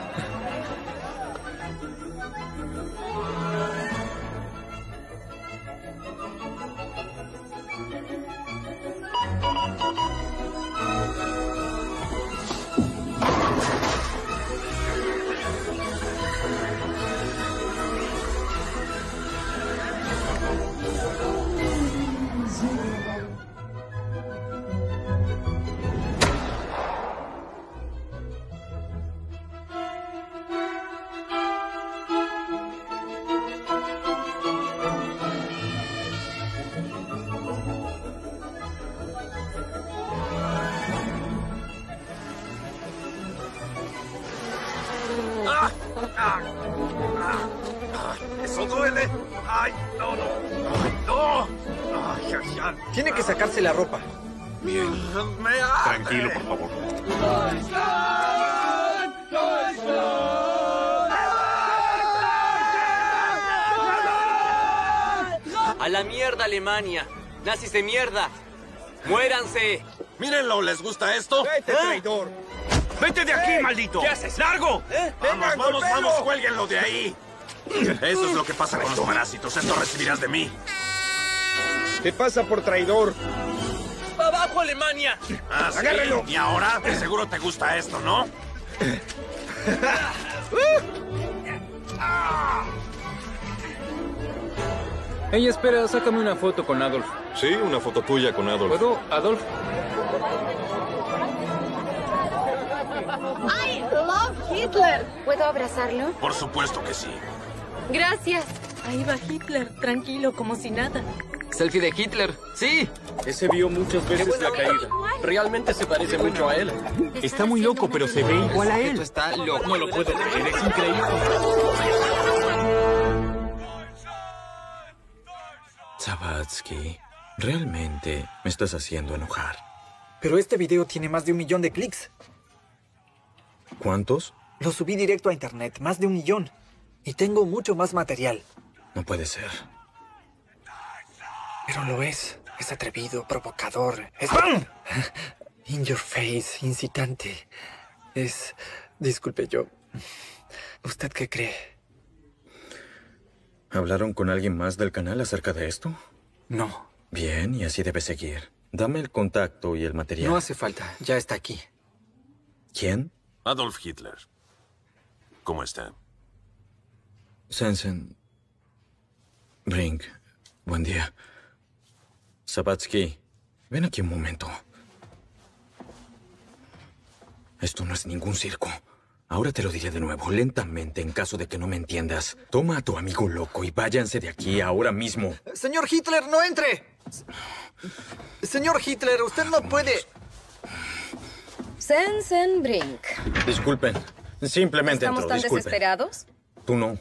¡Eso duele! ¡Ay, no, no! ¡Ay, no! ¡Ay, ay, ay! Tiene que sacarse la ropa. Bien. ¡Me arde! Tranquilo, por favor. ¡A la mierda, Alemania! ¡Nazis de mierda! ¡Muéranse! ¡Mírenlo! ¿Les gusta esto? ¡Vete, traidor! ¡Vete de aquí, maldito! ¿Qué haces? ¡Largo! ¡Vengan, ¡Vamos, golpéalo! vamos! ¡Cuélguenlo de ahí! Eso es lo que pasa con los parásitos. Esto recibirás de mí. ¿Qué pasa por traidor? ¡Abajo, Alemania! Ah, ¿sí? ¡Agárrenlo! ¿Y ahora? De seguro te gusta esto, ¿no? Ey, espera, sácame una foto con Adolf. Sí, una foto tuya con Adolf. ¿Puedo, Adolf? ¡I love Hitler! ¿Puedo abrazarlo? Por supuesto que sí. Gracias. Ahí va Hitler, tranquilo, como si nada. Selfie de Hitler. Sí. Ese vio muchas veces la caída. Realmente se parece mucho a él. Está muy loco, pero se ve igual a él. Está loco. No lo puedo creer, es increíble. Sabatsky, realmente me estás haciendo enojar. Pero este video tiene más de 1 millón de clics. ¿Cuántos? Lo subí directo a internet, más de 1 millón. Y tengo mucho más material. No puede ser. Pero lo es. Es atrevido, provocador. Es... ¡Bam! In your face, incitante. Es... Disculpe, yo... ¿Usted qué cree? ¿Hablaron con alguien más del canal acerca de esto? No. Bien, y así debe seguir. Dame el contacto y el material. No hace falta, ya está aquí. ¿Quién? Adolf Hitler. ¿Cómo está? Sensen. Brink. Buen día. Sabatsky, ven aquí un momento. Esto no es ningún circo. Ahora te lo diré de nuevo, lentamente, en caso de que no me entiendas. Toma a tu amigo loco y váyanse de aquí ahora mismo. Señor Hitler, no entre. Señor Hitler, usted no puede... Sensen Brink. Disculpen, simplemente ¿Estamos entro, tan disculpen. desesperados? Tú no.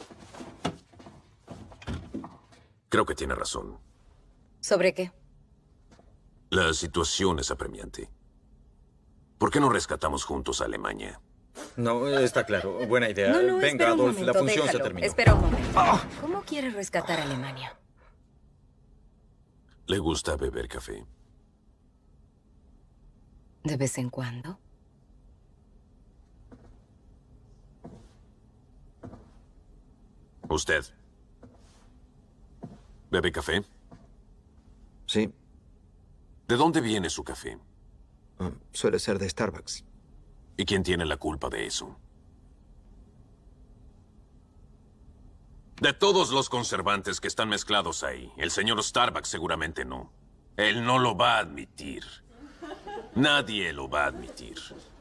Creo que tiene razón. ¿Sobre qué? La situación es apremiante. ¿Por qué no rescatamos juntos a Alemania? No, está claro. Buena idea. No, no, Venga, espera un Adolf, momento, la función déjalo. se terminó. Espera un momento. ¿Cómo quiere rescatar a Alemania? ¿Le gusta beber café? ¿De vez en cuando? ¿Usted? ¿Bebe café? Sí. ¿De dónde viene su café? Suele ser de Starbucks. ¿Y quién tiene la culpa de eso? De todos los conservantes que están mezclados ahí, el señor Starbucks seguramente no. Él no lo va a admitir. Nadie lo va a admitir.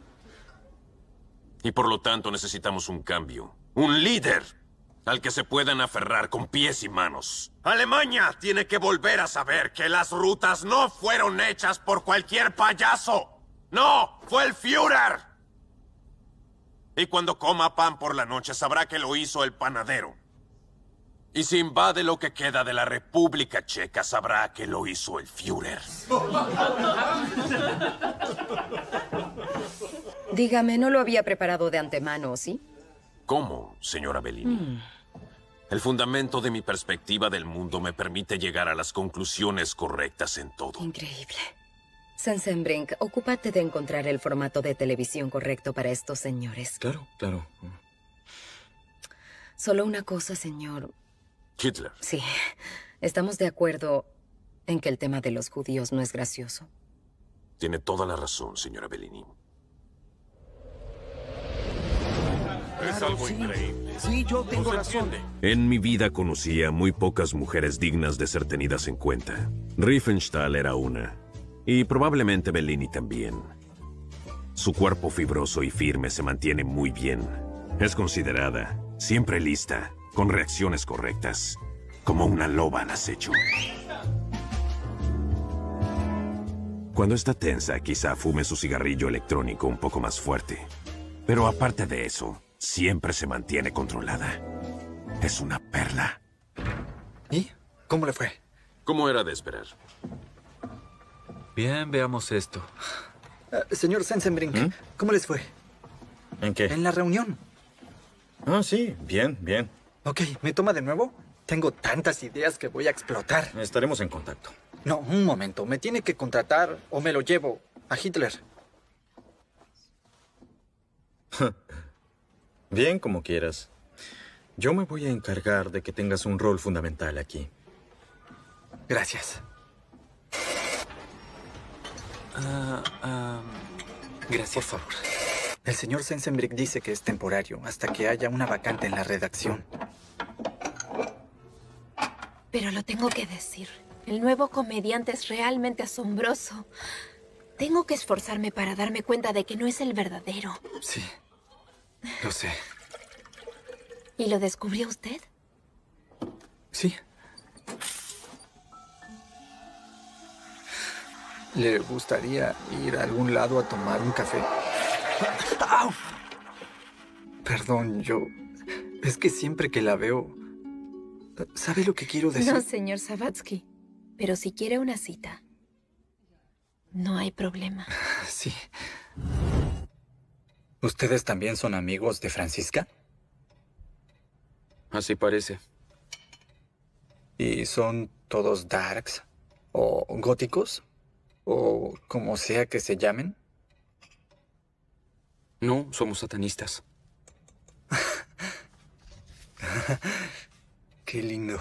Y por lo tanto necesitamos un cambio. Un líder al que se puedan aferrar con pies y manos. Alemania tiene que volver a saber que las rutas no fueron hechas por cualquier payaso. No, fue el Führer. Y cuando coma pan por la noche sabrá que lo hizo el panadero. Y si invade lo que queda de la República Checa sabrá que lo hizo el Führer. Dígame, no lo había preparado de antemano, ¿sí? ¿Cómo, señora Bellini? El fundamento de mi perspectiva del mundo me permite llegar a las conclusiones correctas en todo. Increíble. Sensenbrink, ocúpate de encontrar el formato de televisión correcto para estos señores. Claro, claro. Solo una cosa, señor. Hitler. Sí, estamos de acuerdo en que el tema de los judíos no es gracioso. Tiene toda la razón, señora Bellini. Es algo increíble. Sí, yo tengo razón. En mi vida conocí a muy pocas mujeres dignas de ser tenidas en cuenta. Riefenstahl era una. Y probablemente Bellini también. Su cuerpo fibroso y firme se mantiene muy bien. Es considerada, siempre lista, con reacciones correctas, como una loba al acecho. Cuando está tensa, quizá fume su cigarrillo electrónico un poco más fuerte. Pero aparte de eso, siempre se mantiene controlada. Es una perla. ¿Y cómo le fue? ¿Cómo era de esperar? Bien, veamos esto. Señor Sensenbrink, ¿cómo les fue? ¿En qué? En la reunión. Ah, sí, bien, bien. Ok, ¿me toma de nuevo? Tengo tantas ideas que voy a explotar. Estaremos en contacto. No, un momento. Me tiene que contratar o me lo llevo a Hitler. Bien, como quieras. Yo me voy a encargar de que tengas un rol fundamental aquí. Gracias. Gracias. Por favor. El señor Sensenbrink dice que es temporario hasta que haya una vacante en la redacción. Pero lo tengo que decir. El nuevo comediante es realmente asombroso. Tengo que esforzarme para darme cuenta de que no es el verdadero. Sí, lo sé. ¿Y lo descubrió usted? Sí. ¿Le gustaría ir a algún lado a tomar un café? ¡Au! Perdón, es que siempre que la veo... ¿Sabe lo que quiero decir? No, señor Savatsky. Pero si quiere una cita, no hay problema. Sí. ¿Ustedes también son amigos de Francisca? Así parece. ¿Y son todos darks? ¿O góticos? ¿O como sea que se llamen? No, somos satanistas. Qué lindo.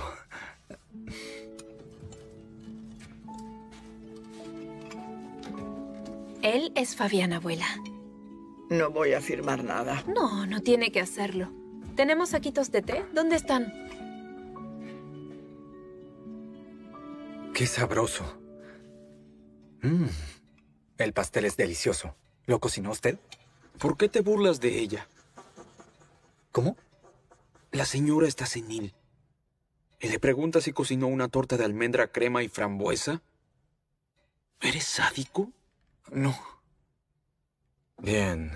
Él es Fabián, abuela. No voy a firmar nada. No, no tiene que hacerlo. ¿Tenemos saquitos de té? ¿Dónde están? Qué sabroso. El pastel es delicioso. ¿Lo cocinó usted? ¿Por qué te burlas de ella? ¿Cómo? La señora está senil. ¿Y le preguntas si cocinó una torta de almendra, crema y frambuesa? ¿Eres sádico? No. Bien.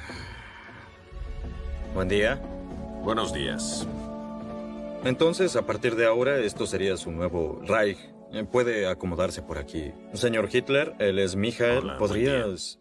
Buen día. Buenos días. Entonces, a partir de ahora, esto sería su nuevo Reich. Puede acomodarse por aquí. Señor Hitler, él es Michael. Hola, ¿Podrías...?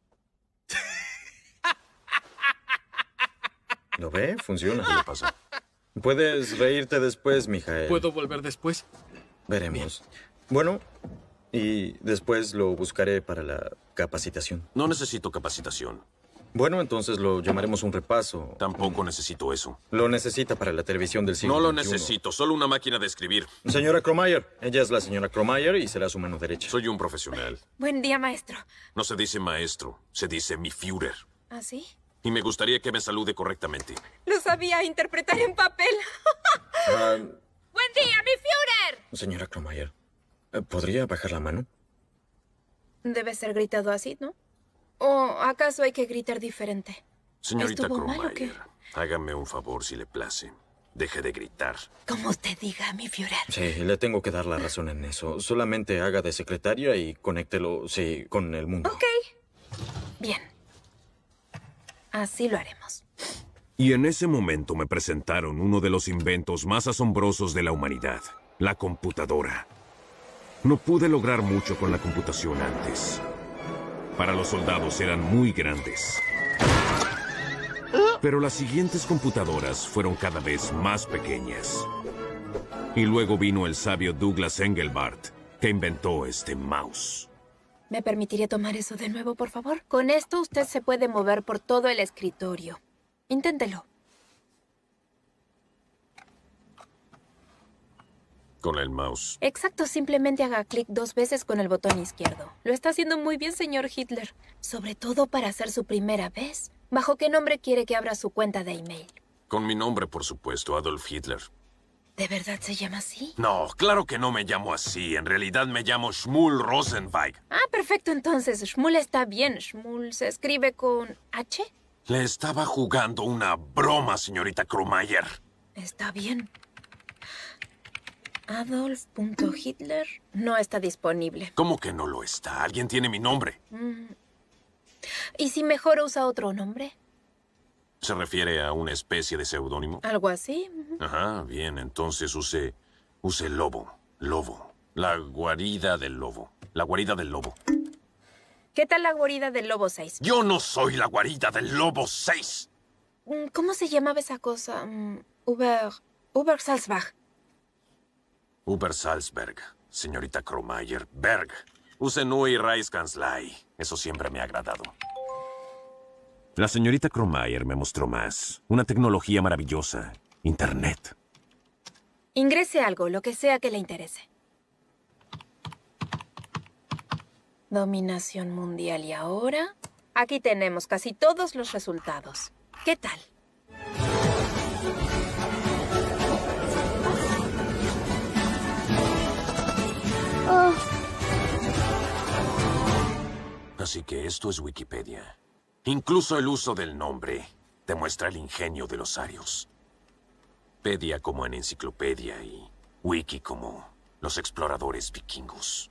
¿Lo ve? Funciona. ¿Qué le pasa? Puedes reírte después, Michael. ¿Puedo volver después? Veremos. Bueno, y después lo buscaré para la capacitación. No necesito capacitación. Bueno, entonces lo llamaremos un repaso. Tampoco necesito eso. Lo necesita para la televisión del siglo No lo XXI. necesito, solo una máquina de escribir. Señora Kromayer, ella es la señora Kromayer y será su mano derecha. Soy un profesional. Buen día, maestro. No se dice maestro, se dice mi Führer. ¿Ah, sí? Y me gustaría que me salude correctamente. Lo sabía interpretar en papel. ¡Buen día, mi Führer! Señora Kromayer, ¿podría bajar la mano? Debe ser gritado así, ¿no? ¿O acaso hay que gritar diferente? Señorita ¿Estuvo mal o qué? Kromayer, hágame un favor si le place. Deje de gritar. Como usted diga, mi Führer. Sí, le tengo que dar la razón en eso. Solamente haga de secretaria y conéctelo, sí, con el mundo. Ok. Bien. Así lo haremos. Y en ese momento me presentaron uno de los inventos más asombrosos de la humanidad, la computadora. No pude lograr mucho con la computación antes. Para los soldados eran muy grandes. Pero las siguientes computadoras fueron cada vez más pequeñas. Y luego vino el sabio Douglas Engelbart, que inventó este mouse. ¿Me permitiría tomar eso de nuevo, por favor? Con esto usted se puede mover por todo el escritorio. Inténtelo. Con el mouse. Exacto, simplemente haga clic 2 veces con el botón izquierdo. Lo está haciendo muy bien, señor Hitler. Sobre todo para hacer su primera vez. ¿Bajo qué nombre quiere que abra su cuenta de email? Con mi nombre, por supuesto, Adolf Hitler. ¿De verdad se llama así? No, claro que no me llamo así. En realidad me llamo Shmuel Rosenweig. Ah, perfecto, entonces. Shmuel está bien. Shmuel se escribe con H. Le estaba jugando una broma, señorita Krumayer. Está bien. Adolf.Hitler no está disponible. ¿Cómo que no lo está? Alguien tiene mi nombre. ¿Y si mejor usa otro nombre? ¿Se refiere a una especie de seudónimo? ¿Algo así? Ajá, bien, entonces use Lobo. Lobo. La guarida del lobo. La guarida del lobo. ¿Qué tal la guarida del Lobo 6? Yo no soy la guarida del Lobo 6. ¿Cómo se llamaba esa cosa? Uber Salzbach. Uber Salzberg, señorita Krumayer. Berg. Use Nui Reiskanzlei. Eso siempre me ha agradado. La señorita Krumayer me mostró más. Una tecnología maravillosa. Internet. Ingrese algo, lo que sea que le interese. Dominación mundial y ahora... Aquí tenemos casi todos los resultados. ¿Qué tal? Así que esto es Wikipedia. Incluso el uso del nombre demuestra el ingenio de los arios. Pedia como en enciclopedia y Wiki como los exploradores vikingos.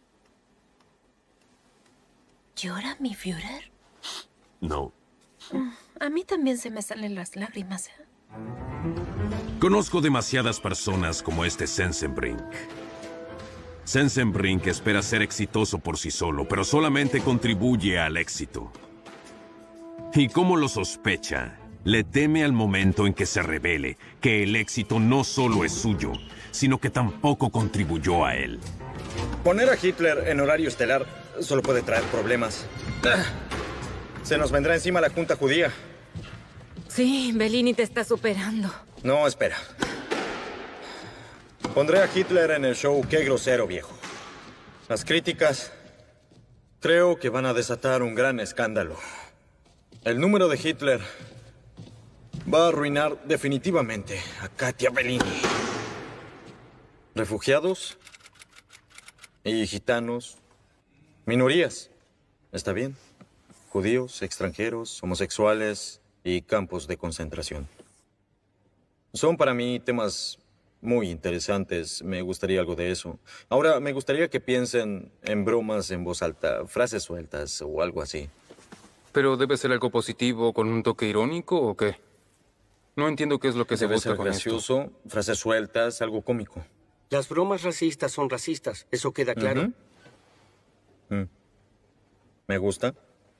¿Llora mi Führer? No. A mí también se me salen las lágrimas. Conozco demasiadas personas como este Sensenbrink. Sensenbrink espera ser exitoso por sí solo, pero solamente contribuye al éxito. Y como lo sospecha, le teme al momento en que se revele que el éxito no solo es suyo, sino que tampoco contribuyó a él. Poner a Hitler en horario estelar solo puede traer problemas. Se nos vendrá encima la junta judía. Sí, Bellini te está superando. No, espera. Pondré a Hitler en el show Qué grosero, viejo. Las críticas creo que van a desatar un gran escándalo. El número de Hitler va a arruinar definitivamente a Katia Bellini. Refugiados y gitanos, minorías, ¿está bien? Judíos, extranjeros, homosexuales y campos de concentración. Son para mí temas muy interesantes. Me gustaría algo de eso. Ahora, me gustaría que piensen en bromas en voz alta, frases sueltas o algo así. ¿Pero debe ser algo positivo con un toque irónico o qué? No entiendo qué es lo que se busca con esto. Debe ser gracioso, frases sueltas, algo cómico. Las bromas racistas son racistas, eso queda claro. Me gusta.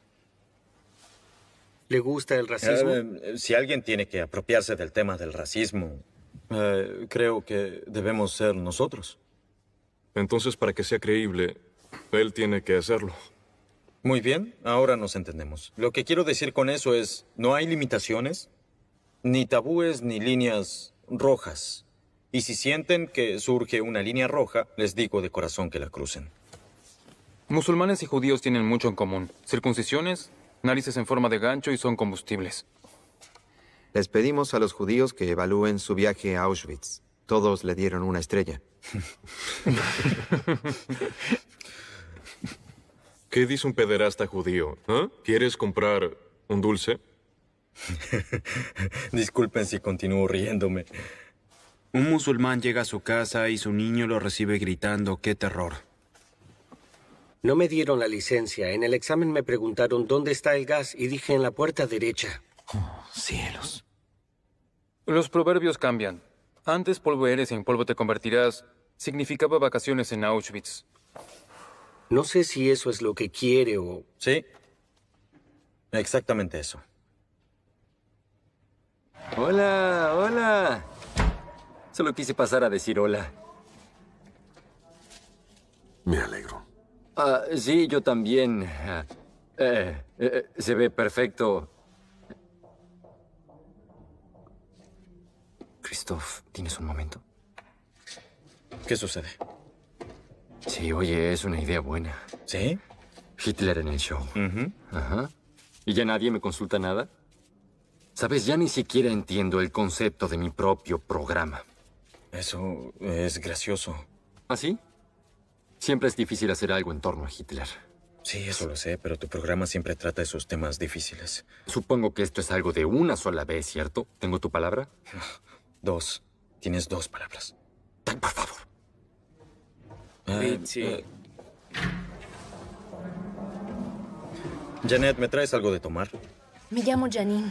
¿Le gusta el racismo? Si alguien tiene que apropiarse del tema del racismo, creo que debemos ser nosotros. Entonces, para que sea creíble, él tiene que hacerlo. Muy bien, ahora nos entendemos. Lo que quiero decir con eso es, no hay limitaciones, ni tabúes, ni líneas rojas. Y si sienten que surge una línea roja, les digo de corazón que la crucen. Musulmanes y judíos tienen mucho en común. Circuncisiones, narices en forma de gancho y son combustibles. Les pedimos a los judíos que evalúen su viaje a Auschwitz. Todos le dieron una estrella. ¿Qué dice un pederasta judío? ¿Ah? ¿Quieres comprar un dulce? Disculpen si continúo riéndome. Un musulmán llega a su casa y su niño lo recibe gritando, ¡qué terror! No me dieron la licencia. En el examen me preguntaron dónde está el gas y dije en la puerta derecha. Oh, cielos. Los proverbios cambian. Antes polvo eres y en polvo te convertirás significaba vacaciones en Auschwitz. No sé si eso es lo que quiere o... Sí, exactamente eso. Hola, hola. Solo quise pasar a decir hola. Me alegro. Sí, yo también. Se ve perfecto. Christoph, ¿tienes un momento? ¿Qué sucede? Sí, oye, es una idea buena. ¿Sí? Hitler en el show. Ajá. ¿Y ya nadie me consulta nada? Sabes, ya ni siquiera entiendo el concepto de mi propio programa. Eso es gracioso. ¿Ah, sí? Siempre es difícil hacer algo en torno a Hitler. Sí, eso lo sé, pero tu programa siempre trata esos temas difíciles. Supongo que esto es algo de una sola vez, ¿cierto? ¿Tengo tu palabra? 2. Tienes 2 palabras. Por favor. Sí. Janet, ¿me traes algo de tomar? Me llamo Janine.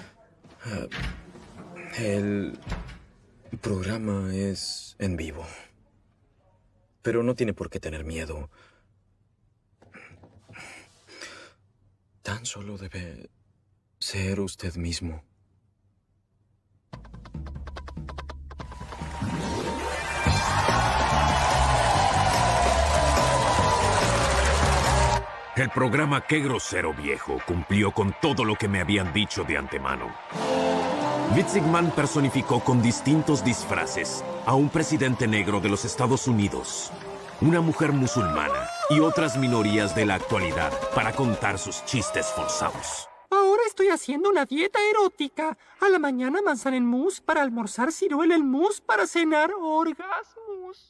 El programa es en vivo. Pero no tiene por qué tener miedo. Tan solo debe ser usted mismo. El programa Qué grosero viejo cumplió con todo lo que me habían dicho de antemano. Witzigmann personificó con distintos disfraces a un presidente negro de los Estados Unidos, una mujer musulmana y otras minorías de la actualidad para contar sus chistes forzados. Ahora estoy haciendo una dieta erótica. A la mañana manzana en mousse, para almorzar ciruela en mousse, para cenar orgasmos.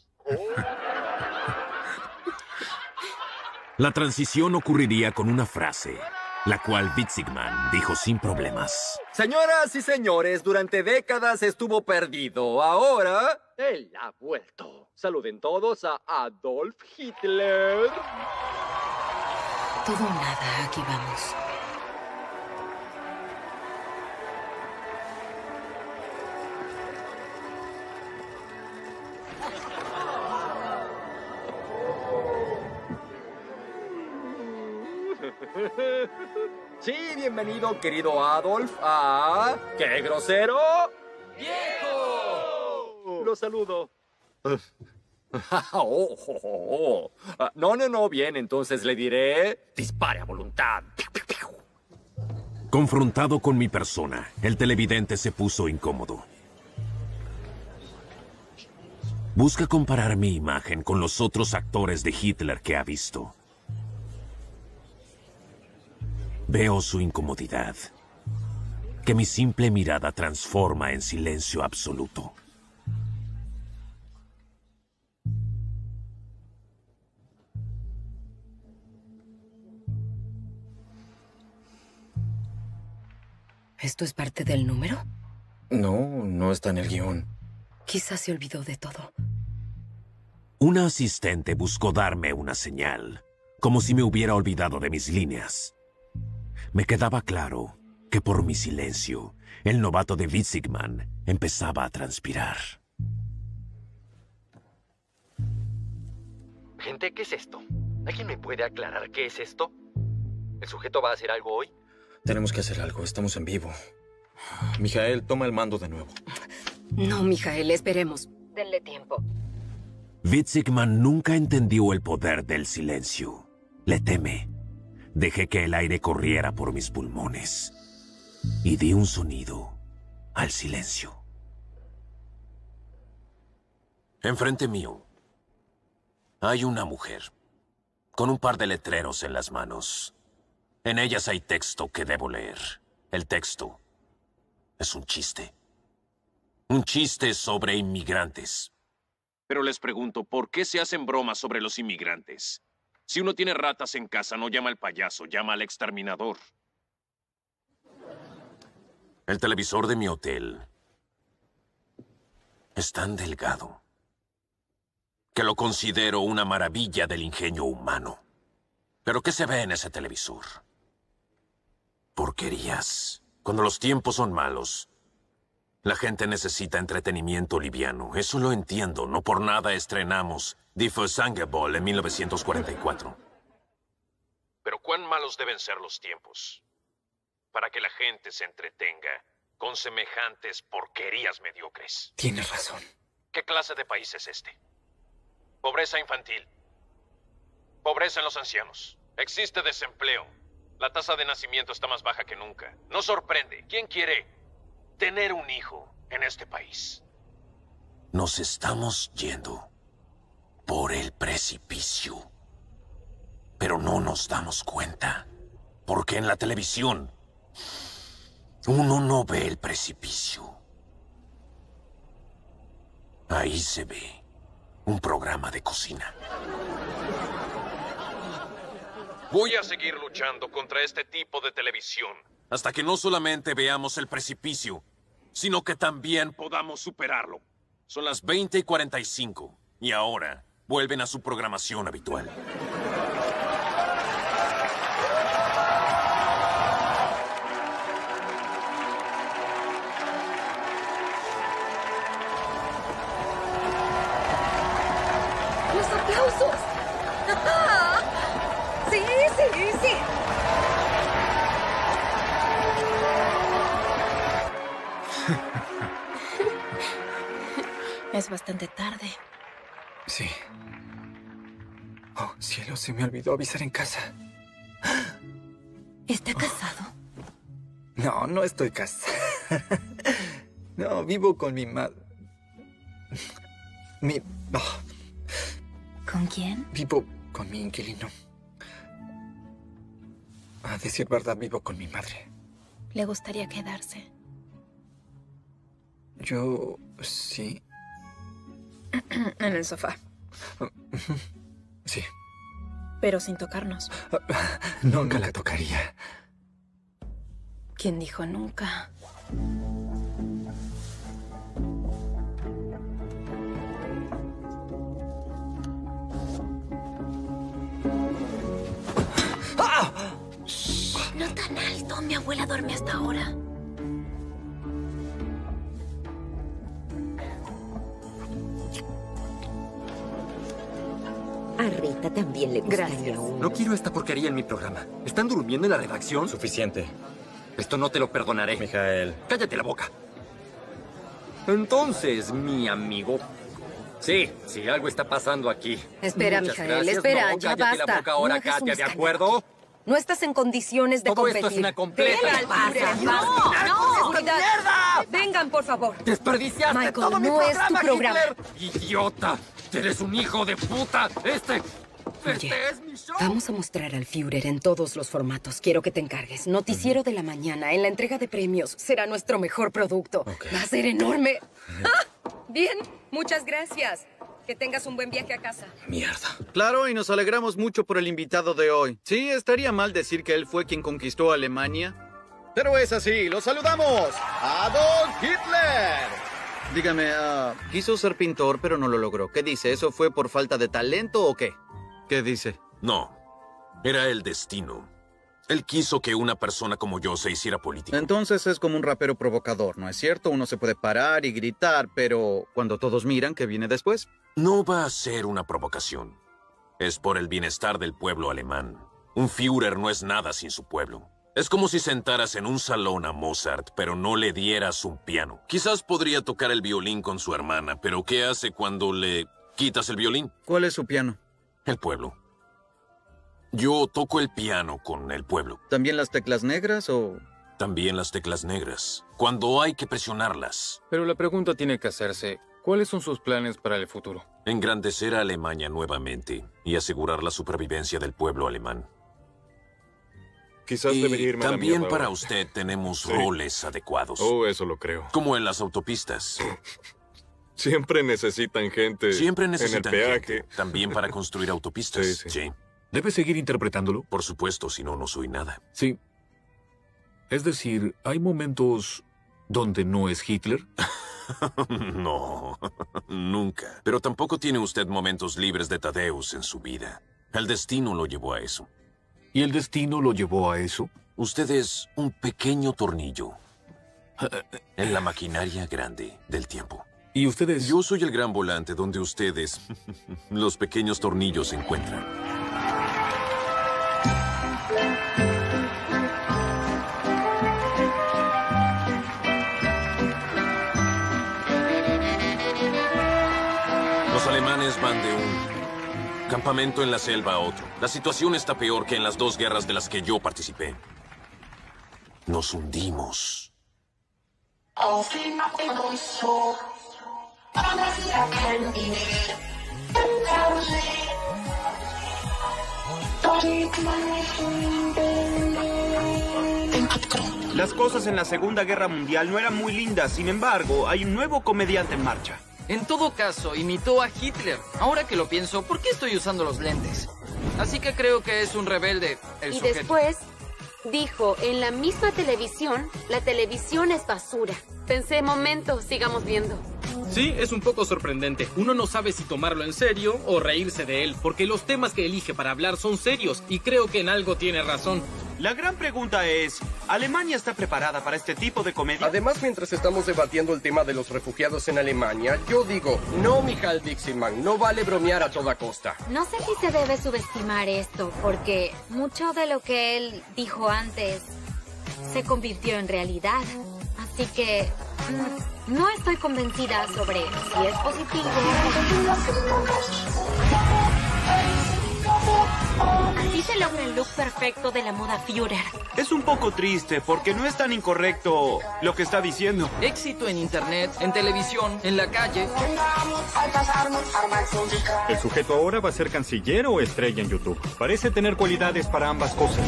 La transición ocurriría con una frase, la cual Witzigmann dijo sin problemas. Señoras y señores, durante décadas estuvo perdido. Ahora, él ha vuelto. Saluden todos a Adolf Hitler. Todo o nada, aquí vamos. Sí, bienvenido, querido Adolf, a... ¡Qué grosero viejo! Lo saludo. No, bien, entonces le diré... Dispare a voluntad. Confrontado con mi persona, el televidente se puso incómodo. Busca comparar mi imagen con los otros actores de Hitler que ha visto. Veo su incomodidad, que mi simple mirada transforma en silencio absoluto. ¿Esto es parte del número? No está en el guión. Quizás se olvidó de todo. Una asistente buscó darme una señal, como si me hubiera olvidado de mis líneas. Me quedaba claro que por mi silencio, el novato de Witzigmann empezaba a transpirar. Gente, ¿qué es esto? ¿Alguien me puede aclarar qué es esto? ¿El sujeto va a hacer algo hoy? Tenemos que hacer algo, estamos en vivo. Mijael, toma el mando de nuevo. No, Mijael, esperemos. Denle tiempo. Witzigmann nunca entendió el poder del silencio. Le teme. Dejé que el aire corriera por mis pulmones y di un sonido al silencio. Enfrente mío hay una mujer con un par de letreros en las manos. En ellas hay texto que debo leer. El texto es un chiste. Un chiste sobre inmigrantes. Pero les pregunto, ¿por qué se hacen bromas sobre los inmigrantes? Si uno tiene ratas en casa, no llama al payaso, llama al exterminador. El televisor de mi hotel es tan delgado que lo considero una maravilla del ingenio humano. ¿Pero qué se ve en ese televisor? Porquerías. Cuando los tiempos son malos, la gente necesita entretenimiento liviano. Eso lo entiendo. No por nada estrenamos Die Versangeball en 1944. Pero ¿cuán malos deben ser los tiempos para que la gente se entretenga con semejantes porquerías mediocres. Tienes razón. ¿Qué clase de país es este? Pobreza infantil. Pobreza en los ancianos. Existe desempleo. La tasa de nacimiento está más baja que nunca. No sorprende. ¿Quién quiere tener un hijo en este país? Nos estamos yendo por el precipicio. Pero no nos damos cuenta. Porque en la televisión uno no ve el precipicio. Ahí se ve un programa de cocina. Voy a seguir luchando contra este tipo de televisión hasta que no solamente veamos el precipicio, sino que también podamos superarlo. Son las 20:45 y ahora vuelven a su programación habitual. ¡Los aplausos! ¡Ah! ¡Sí, sí, sí! Es bastante tarde. Sí. Oh, cielo, se me olvidó avisar en casa. ¿Está casado? No, no estoy casado. No, vivo con mi madre. ¿Con quién? Vivo con mi inquilino. A decir verdad, vivo con mi madre. ¿Le gustaría quedarse? Yo... sí. En el sofá. Sí. Pero sin tocarnos. Nunca la tocaría. ¿Quién dijo nunca? No tan alto. Mi abuela duerme hasta ahora. A Rita también le gustaría uno. No quiero esta porquería en mi programa. ¿Están durmiendo en la redacción? Suficiente. Esto no te lo perdonaré. Mijael. Cállate la boca. Entonces, mi amigo... Sí, algo está pasando aquí. Espera, Muchas Mijael, gracias. espera, No, ya cállate basta. la boca ahora, No hagas Katia, un ¿de acuerdo? No estás en condiciones de Todo competir. esto es una completa... Venga, ¡Pasa! ¡No! ¡Mierda! Vengan, por favor. ¡Desperdiciaste Michael, todo mi no es tu programa. Hitler! ¡Idiota! ¡Eres un hijo de puta! Este es mi show. Vamos a mostrar al Führer en todos los formatos. Quiero que te encargues. Noticiero de la mañana, en la entrega de premios. Será nuestro mejor producto. Va a ser enorme. ¡Ah! Bien, muchas gracias. Que tengas un buen viaje a casa. Mierda. Claro, y nos alegramos mucho por el invitado de hoy. Sí, estaría mal decir que él fue quien conquistó Alemania. Pero es así, lo saludamos. ¡Adolf Hitler! Dígame, quiso ser pintor, pero no lo logró. ¿Qué dice? ¿Eso fue por falta de talento o qué? ¿Qué dice? No, era el destino. Él quiso que una persona como yo se hiciera político. Entonces es como un rapero provocador, ¿no es cierto? Uno se puede parar y gritar, pero cuando todos miran, ¿qué viene después? No va a ser una provocación. Es por el bienestar del pueblo alemán. Un Führer no es nada sin su pueblo. Es como si sentaras en un salón a Mozart, pero no le dieras un piano. Quizás podría tocar el violín con su hermana, pero ¿qué hace cuando le quitas el violín? ¿Cuál es su piano? El pueblo. Yo toco el piano con el pueblo. ¿También las teclas negras o...? También las teclas negras, cuando hay que presionarlas. Pero la pregunta tiene que hacerse, ¿cuáles son sus planes para el futuro? Engrandecer a Alemania nuevamente y asegurar la supervivencia del pueblo alemán. Quizás debería irme a la también mierda para ahora. usted tenemos roles adecuados. Oh, eso lo creo. Como en las autopistas. Siempre necesitan gente Siempre necesitan en el peaje. gente. También para construir autopistas. Sí. ¿Debe seguir interpretándolo? Por supuesto, si no, no soy nada. Sí. Es decir, ¿hay momentos donde no es Hitler? No, nunca. Pero tampoco tiene usted momentos libres de Tadeusz en su vida. El destino lo llevó a eso. ¿Y el destino lo llevó a eso? Usted es un pequeño tornillo en la maquinaria grande del tiempo. ¿Y ustedes? Yo soy el gran volante donde ustedes, los pequeños tornillos, se encuentran. alemanes van de un campamento en la selva a otro. La situación está peor que en las 2 guerras de las que yo participé. Nos hundimos. Las cosas en la Segunda Guerra Mundial no eran muy lindas, sin embargo, hay un nuevo comediante en marcha. En todo caso, imitó a Hitler. Ahora que lo pienso, ¿por qué estoy usando los lentes? Así que creo que es un rebelde, el Y sujeto. después dijo en la misma televisión, la televisión es basura. Pensé, momento, sigamos viendo. Sí, es un poco sorprendente. Uno no sabe si tomarlo en serio o reírse de él, porque los temas que elige para hablar son serios, y creo que en algo tiene razón. La gran pregunta es, ¿Alemania está preparada para este tipo de comedia? Además, mientras estamos debatiendo el tema de los refugiados en Alemania, yo digo, no, Michael Dixieman, no vale bromear a toda costa. No sé si se debe subestimar esto, porque mucho de lo que él dijo antes se convirtió en realidad. Así que no estoy convencida sobre si es positivo. Así se logra el look perfecto de la moda Führer. Es un poco triste porque no es tan incorrecto lo que está diciendo. Éxito en internet, en televisión, en la calle. ¿El sujeto ahora va a ser canciller o estrella en YouTube? Parece tener cualidades para ambas cosas.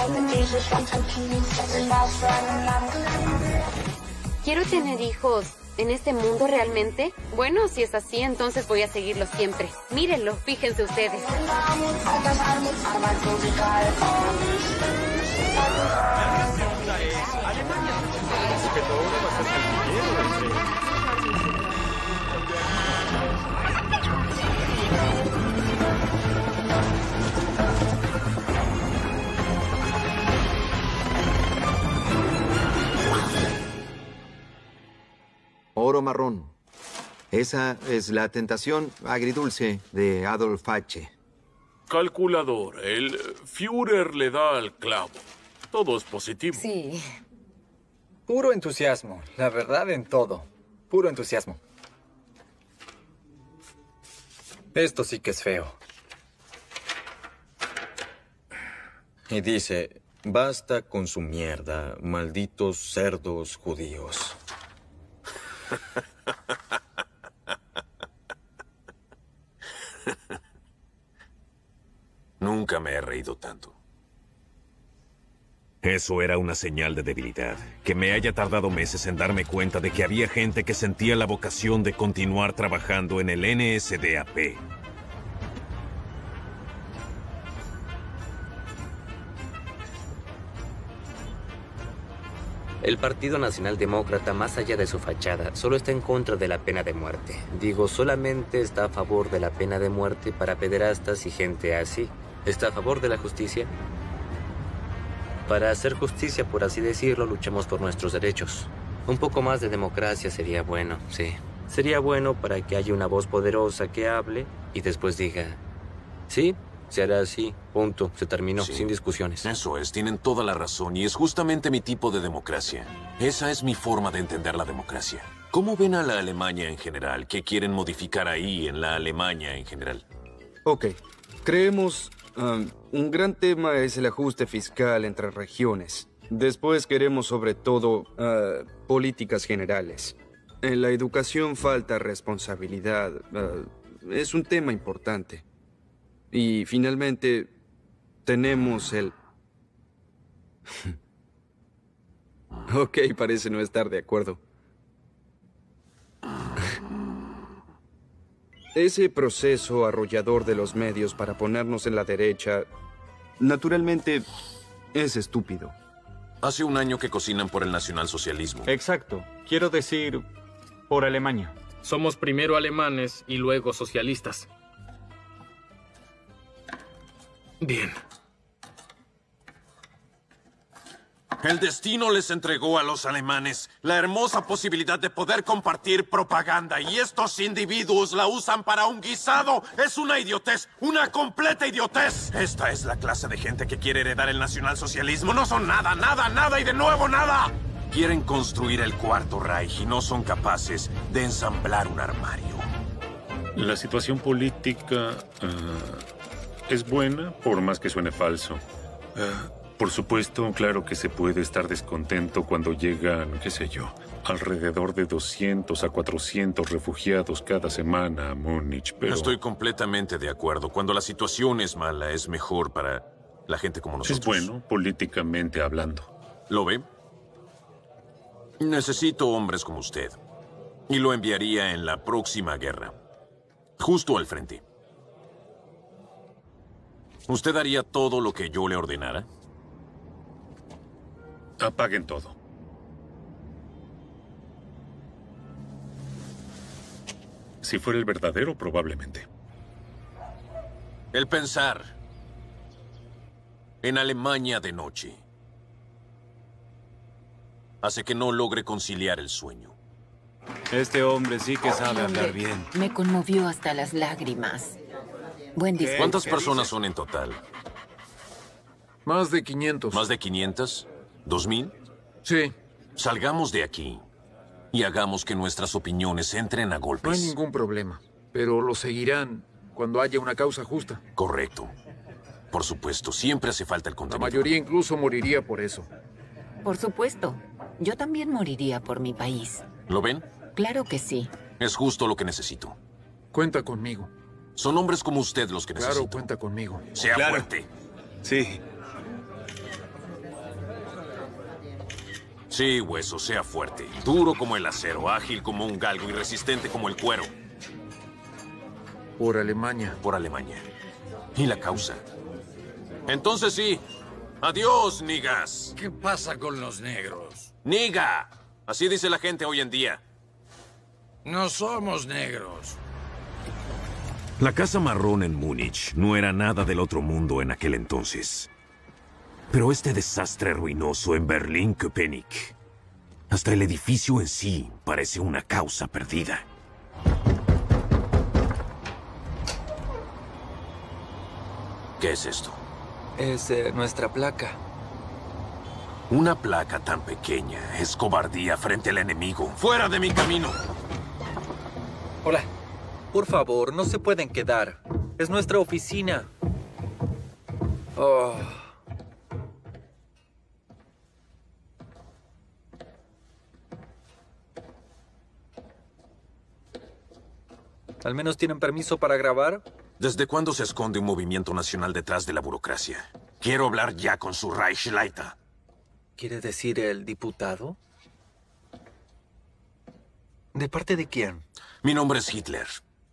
¿Quiero tener hijos en este mundo realmente? Bueno, si es así, entonces voy a seguirlo siempre. Mírenlo, fíjense ustedes. Oro marrón. Esa es la tentación agridulce de Adolf H. Calculador, el Führer le da al clavo. Todo es positivo. Sí. Puro entusiasmo. La verdad en todo. Puro entusiasmo. Esto sí que es feo. Y dice, basta con su mierda, malditos cerdos judíos. Nunca me he reído tanto. Eso era una señal de debilidad. Que me haya tardado meses en darme cuenta de que había gente que sentía la vocación de continuar trabajando en el NSDAP. El Partido Nacional Demócrata, más allá de su fachada, solo está en contra de la pena de muerte. Digo, solamente está a favor de la pena de muerte para pederastas y gente así. ¿Está a favor de la justicia? Para hacer justicia, por así decirlo, luchamos por nuestros derechos. Un poco más de democracia sería bueno, sí. Sería bueno para que haya una voz poderosa que hable y después diga, sí, se hará así, punto, se terminó, Sí. sin discusiones. Eso es, tienen toda la razón y es justamente mi tipo de democracia. Esa es mi forma de entender la democracia. ¿Cómo ven a la Alemania en general? ¿Qué quieren modificar ahí en la Alemania en general? Ok, creemos un gran tema es el ajuste fiscal entre regiones. Después queremos sobre todo políticas generales. En la educación falta responsabilidad. Es un tema importante. Y finalmente tenemos el... Ok, parece no estar de acuerdo. Ese proceso arrollador de los medios para ponernos en la derecha, naturalmente, es estúpido. Hace un año que cocinan por el nacionalsocialismo. Exacto. Quiero decir, por Alemania. Somos primero alemanes y luego socialistas. Bien. El destino les entregó a los alemanes la hermosa posibilidad de poder compartir propaganda y estos individuos la usan para un guisado. Es una idiotez, una completa idiotez. Esta es la clase de gente que quiere heredar el nacionalsocialismo. No son nada, nada, nada y de nuevo nada. Quieren construir el Cuarto Reich y no son capaces de ensamblar un armario. La situación política es buena, por más que suene falso. Por supuesto, claro que se puede estar descontento cuando llegan, qué sé yo, alrededor de 200 a 400 refugiados cada semana a Múnich, pero... Estoy completamente de acuerdo. Cuando la situación es mala, es mejor para la gente como nosotros. Es bueno, políticamente hablando. ¿Lo ve? Necesito hombres como usted. Y lo enviaría en la próxima guerra. Justo al frente. ¿Usted haría todo lo que yo le ordenara? Apaguen todo. Si fuera el verdadero, probablemente. El pensar en Alemania de noche hace que no logre conciliar el sueño. Este hombre sí que sabe hablar bien. Me conmovió hasta las lágrimas. Buen discurso. ¿Cuántas personas son en total? Más de 500. ¿Más de 500? ¿2000? Sí. Salgamos de aquí y hagamos que nuestras opiniones entren a golpes. No hay ningún problema, pero lo seguirán cuando haya una causa justa. Correcto. Por supuesto, siempre hace falta el La contenido. mayoría incluso moriría por eso. Por supuesto. Yo también moriría por mi país. ¿Lo ven? Claro que sí. Es justo lo que necesito. Cuenta conmigo. Son hombres como usted los que necesito. Claro, cuenta conmigo. Sea Claro. fuerte. Sí. Sí, hueso, sea fuerte. Duro como el acero, ágil como un galgo y resistente como el cuero. Por Alemania. Por Alemania. Y la causa. Entonces sí. Adiós, niggas. ¿Qué pasa con los negros? ¡Niga! Así dice la gente hoy en día. No somos negros. La Casa Marrón en Múnich no era nada del otro mundo en aquel entonces. Pero este desastre ruinoso en Berlín-Köpenick, hasta el edificio en sí parece una causa perdida. ¿Qué es esto? Es nuestra placa. Una placa tan pequeña es cobardía frente al enemigo. ¡Fuera de mi camino! Hola. Por favor, no se pueden quedar. Es nuestra oficina. Oh. ¿Al menos tienen permiso para grabar? ¿Desde cuándo se esconde un movimiento nacional detrás de la burocracia? Quiero hablar ya con su Reichsleiter. ¿Quiere decir el diputado? ¿De parte de quién? Mi nombre es Hitler.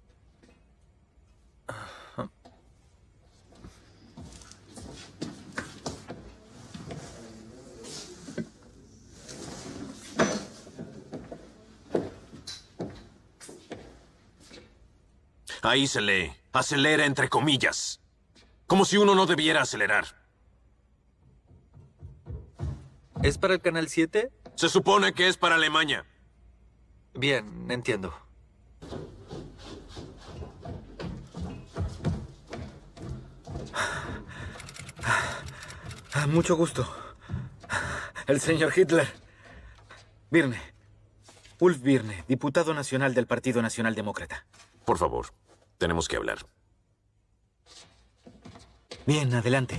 Ahí se lee. Acelera entre comillas. Como si uno no debiera acelerar. ¿Es para el Canal 7? Se supone que es para Alemania. Bien, entiendo. Mucho gusto. El señor Hitler. Birne. Ulf Birne, diputado nacional del Partido Nacional Demócrata. Por favor, tenemos que hablar. Bien, adelante.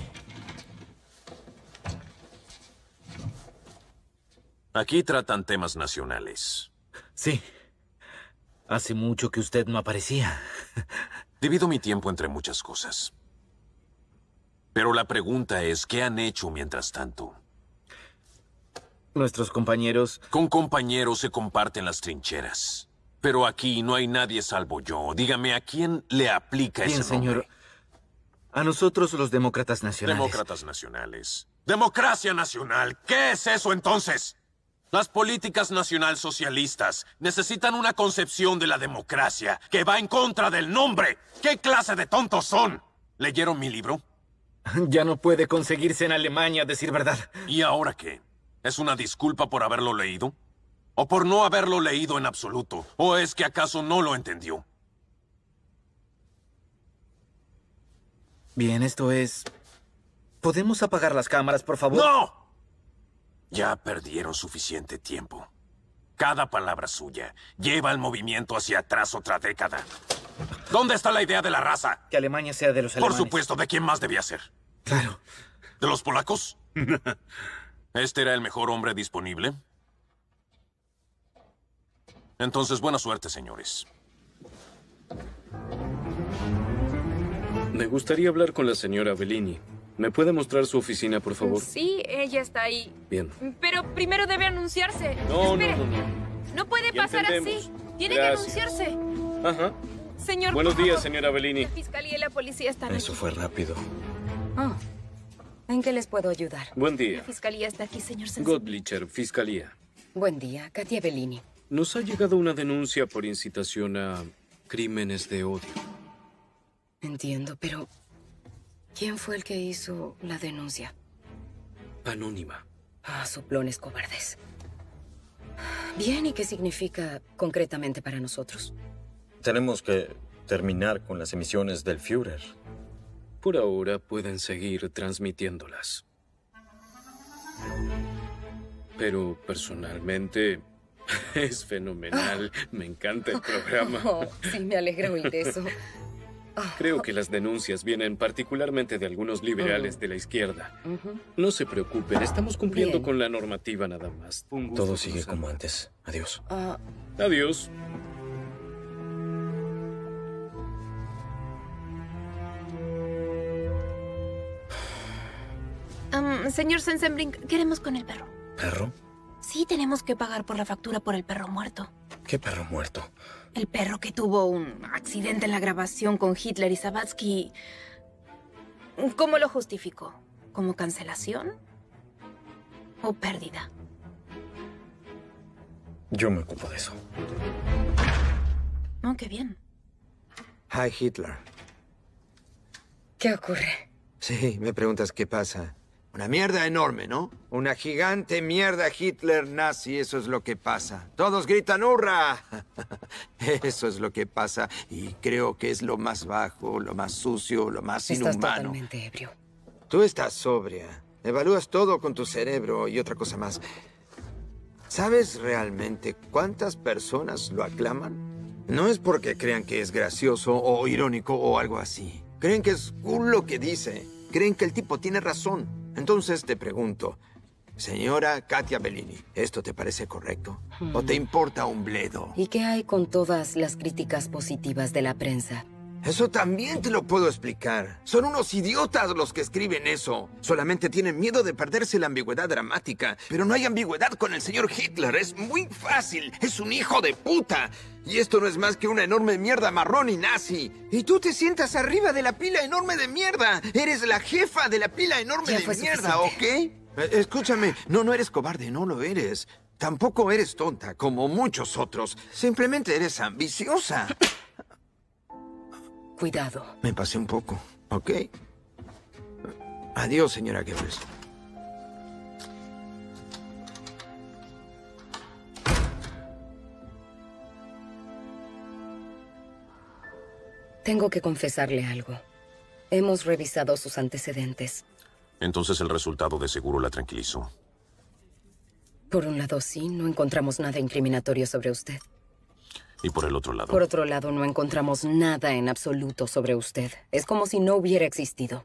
Aquí tratan temas nacionales. Sí. Hace mucho que usted no aparecía. Divido mi tiempo entre muchas cosas. Pero la pregunta es, ¿qué han hecho mientras tanto? Nuestros compañeros... Con compañeros se comparten las trincheras. Pero aquí no hay nadie salvo yo. Dígame, ¿a quién le aplica Bien, ese nombre? señor. A nosotros los demócratas nacionales. Demócratas nacionales. ¡Democracia nacional! ¿Qué es eso entonces? Las políticas nacionalsocialistas necesitan una concepción de la democracia que va en contra del nombre. ¿Qué clase de tontos son? ¿Leyeron mi libro? Ya no puede conseguirse en Alemania, a decir verdad. ¿Y ahora qué? ¿Es una disculpa por haberlo leído? ¿O por no haberlo leído en absoluto? ¿O es que acaso no lo entendió? Bien, esto es... ¿Podemos apagar las cámaras, por favor? ¡No! Ya perdieron suficiente tiempo. Cada palabra suya lleva el movimiento hacia atrás otra década. ¿Dónde está la idea de la raza? Que Alemania sea de los alemanes. Por supuesto, ¿de quién más debía ser? Claro. ¿De los polacos? ¿Este era el mejor hombre disponible? Entonces, buena suerte, señores. Me gustaría hablar con la señora Bellini. ¿Me puede mostrar su oficina, por favor? Sí, ella está ahí. Bien. Pero primero debe anunciarse. No, Espere. no. No puede Ya pasar entendemos. así. Tiene Gracias. que anunciarse. Ajá. Señor, Buenos por días, favor. señora Bellini. La fiscalía y la policía están Eso aquí. fue rápido. Oh. ¿En qué les puedo ayudar? Buen La día. fiscalía está aquí, señor Sensen. Godblicher, Fiscalía. Buen día, Katia Bellini. Nos ha llegado una denuncia por incitación a crímenes de odio. Entiendo, pero ¿quién fue el que hizo la denuncia? Anónima. Ah, soplones cobardes. Bien, ¿y qué significa concretamente para nosotros? Tenemos que terminar con las emisiones del Führer. Por ahora pueden seguir transmitiéndolas. Pero personalmente es fenomenal. Me encanta el programa. Oh, sí, me alegra oír eso. Creo que las denuncias vienen particularmente de algunos liberales de la izquierda. No se preocupen, estamos cumpliendo Bien. con la normativa nada más. Todo sigue como antes. Adiós. Adiós. Señor Sensenbrink, queremos con el perro. ¿Perro? Sí, tenemos que pagar por la factura por el perro muerto. ¿Qué perro muerto? El perro que tuvo un accidente en la grabación con Hitler y Sabatsky. ¿Cómo lo justificó? ¿Como cancelación? ¿O pérdida? Yo me ocupo de eso. Oh, qué bien. Hi, Hitler. ¿Qué ocurre? Sí, me preguntas qué pasa. Una mierda enorme, ¿no? Una gigante mierda Hitler nazi, eso es lo que pasa. Todos gritan ¡hurra! Eso es lo que pasa y creo que es lo más bajo, lo más sucio, lo más Estás inhumano. totalmente ebrio. Tú estás sobria. Evalúas todo con tu cerebro y otra cosa más. ¿Sabes realmente cuántas personas lo aclaman? No es porque crean que es gracioso o irónico o algo así. Creen que es cool lo que dice. Creen que el tipo tiene razón. Entonces te pregunto, señora Katia Bellini, ¿esto te parece correcto? ¿O te importa un bledo? ¿Y qué hay con todas las críticas positivas de la prensa? Eso también te lo puedo explicar. Son unos idiotas los que escriben eso. Solamente tienen miedo de perderse la ambigüedad dramática. Pero no hay ambigüedad con el señor Hitler. Es muy fácil. Es un hijo de puta. Y esto no es más que una enorme mierda marrón y nazi. Y tú te sientas arriba de la pila enorme de mierda. Eres la jefa de la pila enorme de mierda, ¿ok? Escúchame, no eres cobarde, no lo eres. Tampoco eres tonta, como muchos otros. Simplemente eres ambiciosa. Cuidado. Me pasé un poco, ¿ok? Adiós, señora Goebbels. Tengo que confesarle algo. Hemos revisado sus antecedentes. Entonces el resultado de seguro la tranquilizó. Por un lado, sí, no encontramos nada incriminatorio sobre usted. Y por el otro lado, Por otro lado, no encontramos nada en absoluto sobre usted. Es como si no hubiera existido.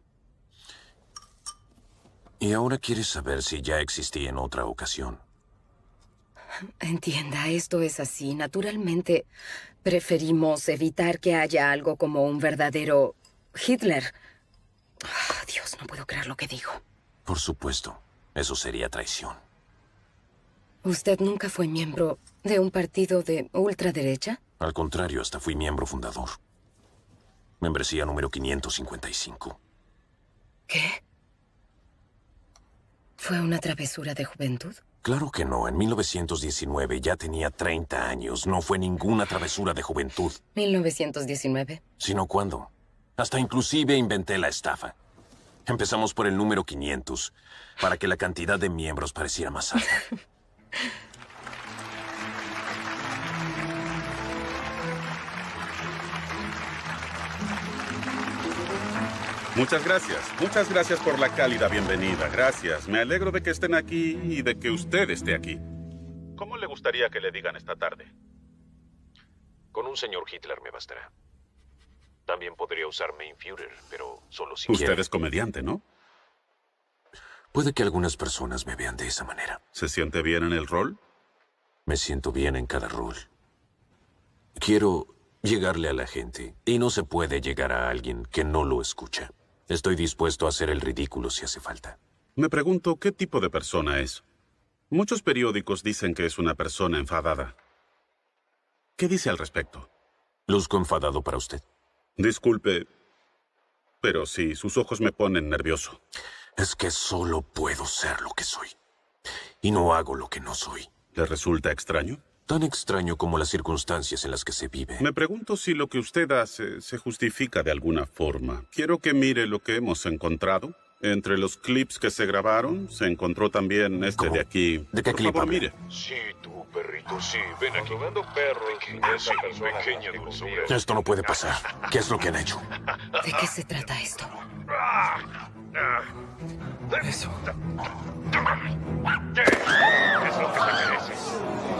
y ahora quieres saber si ya existí en otra ocasión. Entienda, esto es así. Naturalmente, preferimos evitar que haya algo como un verdadero Hitler. Dios, no puedo creer lo que digo. Por supuesto, eso sería traición. ¿Usted nunca fue miembro de un partido de ultraderecha? Al contrario, hasta fui miembro fundador. Membresía número 555. ¿Qué? ¿Fue una travesura de juventud? Claro que no. En 1919 ya tenía 30 años. No fue ninguna travesura de juventud. ¿1919? ¿Sino cuándo? Hasta inclusive inventé la estafa. Empezamos por el número 500, para que la cantidad de miembros pareciera más alta. Muchas gracias por la cálida bienvenida. Gracias. Me alegro de que estén aquí y de que usted esté aquí. ¿Cómo le gustaría que le digan esta tarde? Con un señor Hitler me bastará. También podría usar Mein Führer, pero solo si Usted quiere. es comediante, ¿no? Puede que algunas personas me vean de esa manera. ¿Se siente bien en el rol? Me siento bien en cada rol. Quiero llegarle a la gente, y no se puede llegar a alguien que no lo escucha. Estoy dispuesto a hacer el ridículo si hace falta. Me pregunto qué tipo de persona es. Muchos periódicos dicen que es una persona enfadada. ¿Qué dice al respecto? ¿Luzco enfadado para usted? Disculpe, pero sí, sus ojos me ponen nervioso. Es que solo puedo ser lo que soy. Y no hago lo que no soy. ¿Le resulta extraño? Tan extraño como las circunstancias en las que se vive. Me pregunto si lo que usted hace se justifica de alguna forma. Quiero que mire lo que hemos encontrado. Entre los clips que se grabaron, se encontró también este de aquí. ¿De qué Por clip favor, habla? mire. Sí, tú, perrito, sí. Ven aquí. Jugando perros, esa pequeña dulzura. Esto no puede pasar. ¿Qué es lo que han hecho? ¿De qué se trata esto? Eso. ¿Qué es lo que te mereces?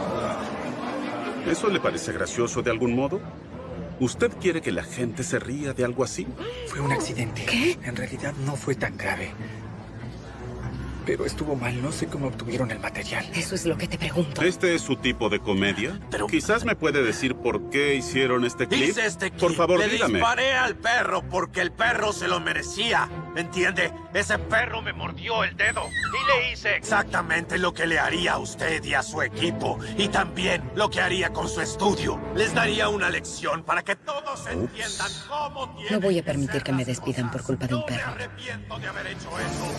¿Eso le parece gracioso de algún modo? ¿Usted quiere que la gente se ría de algo así? Fue un accidente. ¿Qué? En realidad no fue tan grave. Pero estuvo mal. No sé cómo obtuvieron el material. Eso es lo que te pregunto. ¿Este es su tipo de comedia? Pero quizás me puede decir por qué hicieron este clip. Dice este clip. Por favor, Le dígame. disparé al perro porque el perro se lo merecía. ¿Entiende? Ese perro me mordió el dedo y le hice exactamente lo que le haría a usted y a su equipo. Y también lo que haría con su estudio. Les daría una lección para que todos entiendan cómo tiene. No voy a permitir que me despidan por culpa de un perro. Arrepiento de haber hecho eso.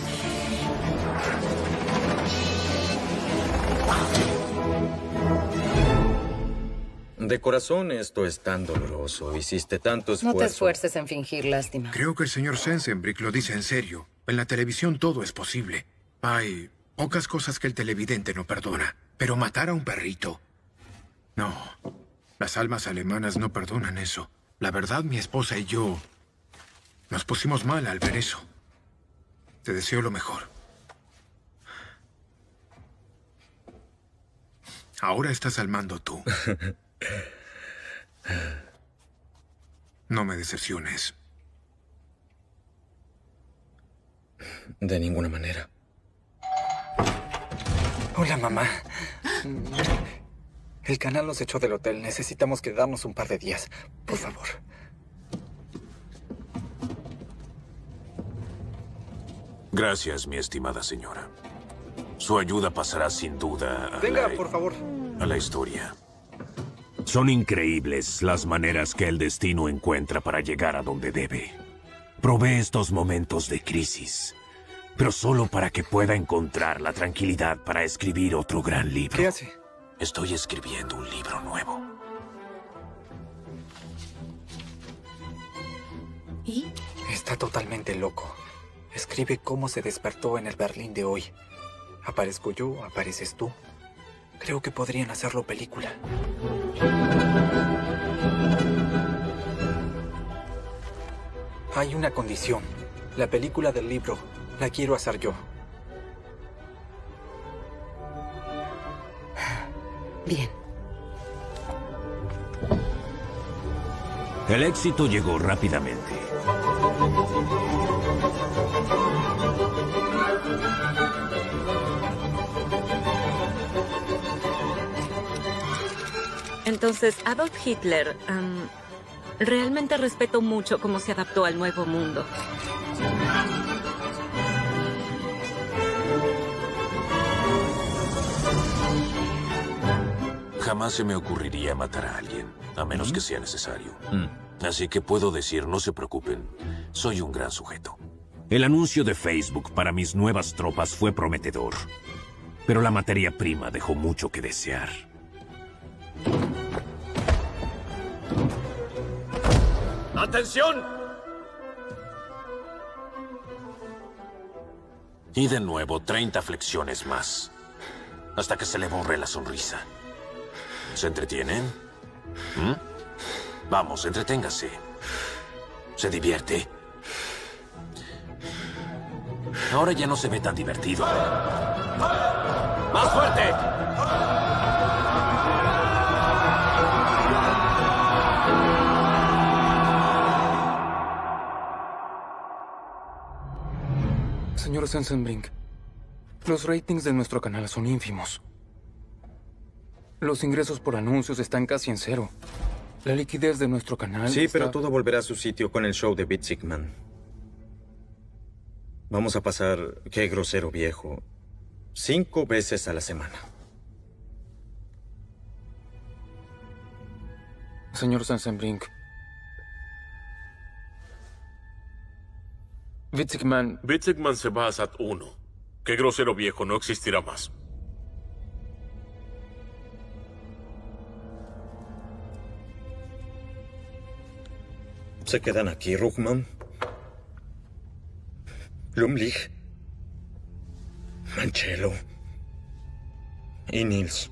De corazón, esto es tan doloroso. Hiciste tanto esfuerzo. No te esfuerces en fingir lástima. Creo que el señor Sensenbrick lo dice en serio. En la televisión todo es posible. Hay pocas cosas que el televidente no perdona. Pero matar a un perrito... No. Las almas alemanas no perdonan eso. La verdad, mi esposa y yo... nos pusimos mal al ver eso. Te deseo lo mejor. Ahora estás al mando tú. No me decepciones. De ninguna manera. Hola, mamá. El canal nos echó del hotel. Necesitamos quedarnos un par de días. Por favor. Gracias, mi estimada señora. Su ayuda pasará sin duda a por favor. a la historia. Son increíbles las maneras que el destino encuentra para llegar a donde debe. Provee estos momentos de crisis, pero solo para que pueda encontrar la tranquilidad para escribir otro gran libro. ¿Qué hace? Estoy escribiendo un libro nuevo. ¿Y? Está totalmente loco. Escribe cómo se despertó en el Berlín de hoy. Aparezco yo, apareces tú. Creo que podrían hacerlo película. Hay una condición. La película del libro la quiero hacer yo. Bien. El éxito llegó rápidamente. Entonces, Adolf Hitler, realmente respeto mucho cómo se adaptó al nuevo mundo. Jamás se me ocurriría matar a alguien, a menos que sea necesario. Así que puedo decir, no se preocupen, soy un gran sujeto. El anuncio de Facebook para mis nuevas tropas fue prometedor, pero la materia prima dejó mucho que desear. ¡Atención! Y de nuevo, 30 flexiones más, hasta que se le borre la sonrisa. ¿Se entretienen? Vamos, entreténgase. ¿Se divierte? Ahora ya no se ve tan divertido. ¡Más fuerte! Sensenbrink, los ratings de nuestro canal son ínfimos. Los ingresos por anuncios están casi en cero. La liquidez de nuestro canal Sí, está... pero todo volverá a su sitio con el show de Bitsigman. Vamos a pasar Qué grosero viejo 5 veces a la semana. Señor Sensenbrink. Bitsigman... Bitsigman se va a SAT-1. Qué grosero viejo no existirá más. Se quedan aquí, Ruckman, Lumlich, Manchelo y Nils.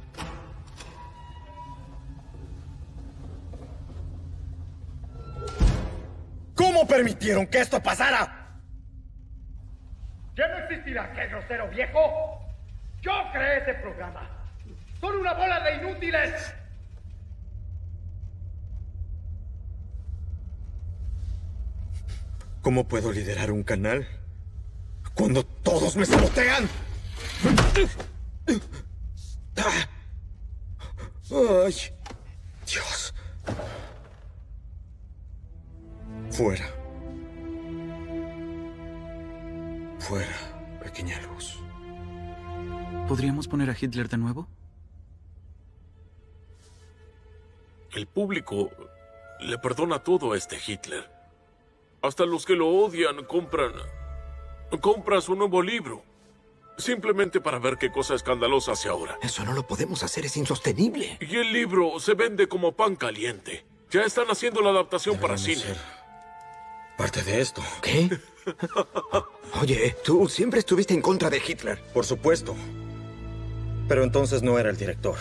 ¿Cómo permitieron que esto pasara? ¿Ya no existirá qué grosero viejo? Yo creé ese programa. Son una bola de inútiles. ¿Cómo puedo liderar un canal cuando todos me sabotean? ¡Ay! Dios. Fuera. Fuera, pequeña luz. ¿Podríamos poner a Hitler de nuevo? El público le perdona todo a este Hitler. Hasta los que lo odian compran su nuevo libro. Simplemente para ver qué cosa escandalosa hace ahora. Eso no lo podemos hacer, es insostenible. Y el libro se vende como pan caliente. Ya están haciendo la adaptación para cine. Parte de esto. ¿Qué? Oye, tú siempre estuviste en contra de Hitler. Por supuesto. Pero entonces no era el director.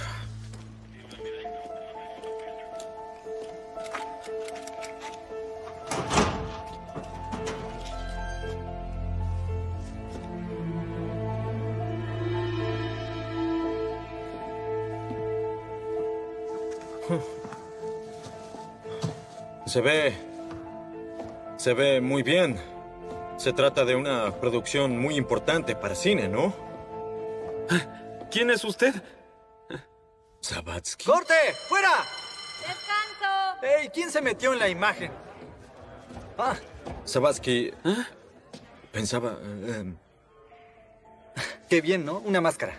Se ve muy bien. Se trata de una producción muy importante para cine, ¿no? ¿Quién es usted? Sabatsky. ¡Corte! ¡Fuera! ¡Descanso! ¡Ey! ¿Quién se metió en la imagen? Ah, Sabatsky. Pensaba... qué bien, ¿no? Una máscara.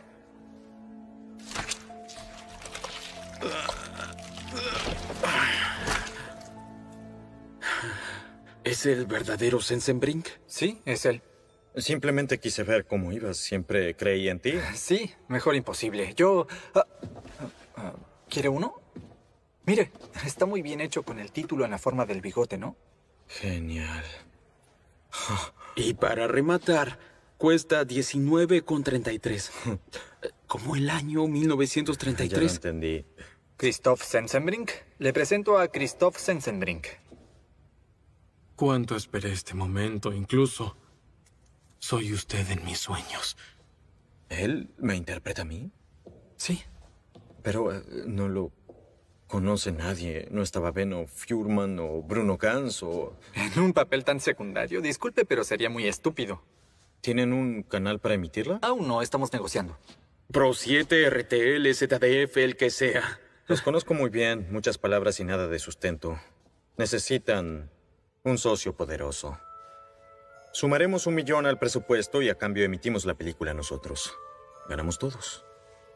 ¿Es el verdadero Sensenbrink? Sí, es él. Simplemente quise ver cómo ibas. Siempre creí en ti. Sí, mejor imposible. Yo... ¿Quiere uno? Mire, está muy bien hecho con el título en la forma del bigote, ¿no? Genial. Y para rematar, cuesta 19,33. Como el año 1933. Ya lo entendí. Christoph Sensenbrink. Le presento a Christoph Sensenbrink. Cuánto esperé este momento, incluso soy usted en mis sueños. ¿Él me interpreta a mí? Sí. Pero no lo conoce nadie. No estaba Benno Furman o Bruno Ganz o... En un papel tan secundario. Disculpe, pero sería muy estúpido. ¿Tienen un canal para emitirla? Aún no, estamos negociando. Pro 7, RTL, ZDF, el que sea. Los conozco muy bien. Muchas palabras y nada de sustento. Necesitan un socio poderoso. Sumaremos 1 millón al presupuesto y a cambio emitimos la película nosotros. Ganamos todos.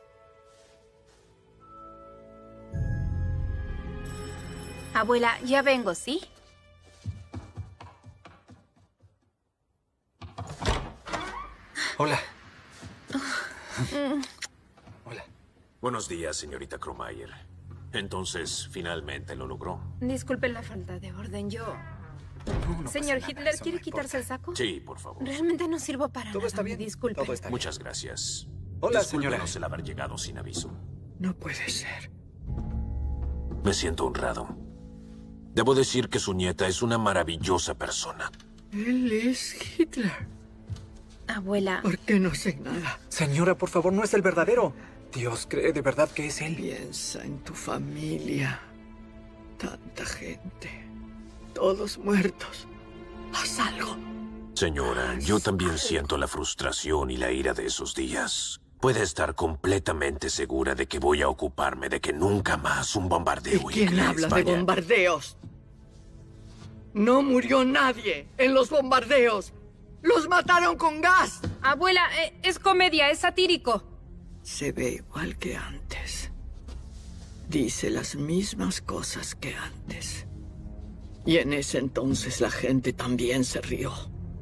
Abuela, ya vengo, ¿sí? Hola. Hola. Buenos días, señorita Kromayer. Entonces, finalmente lo logró. Disculpen la falta de orden, yo... Señor Hitler, ¿quiere quitarse el saco? Sí, por favor. Realmente no sirvo para nada. está bien. Disculpe. Todo está bien. Muchas gracias. Hola, Discúlpenos señora. el haber llegado sin aviso. No puede ser. Me siento honrado. Debo decir que su nieta es una maravillosa persona. Él es Hitler. Abuela. ¿Por qué no sé nada? Señora, por favor, no es el verdadero. Dios cree de verdad que es él. Piensa en tu familia. Tanta gente. Todos muertos. Haz algo. Señora, yo también siento la frustración y la ira de esos días. Puede estar completamente segura de que voy a ocuparme de que nunca más un bombardeo ¿Quién inglés habla de vaya- bombardeos? No murió nadie en los bombardeos. ¡Los mataron con gas! Abuela, es comedia, es satírico. Se ve igual que antes. Dice las mismas cosas que antes. Y en ese entonces la gente también se rió.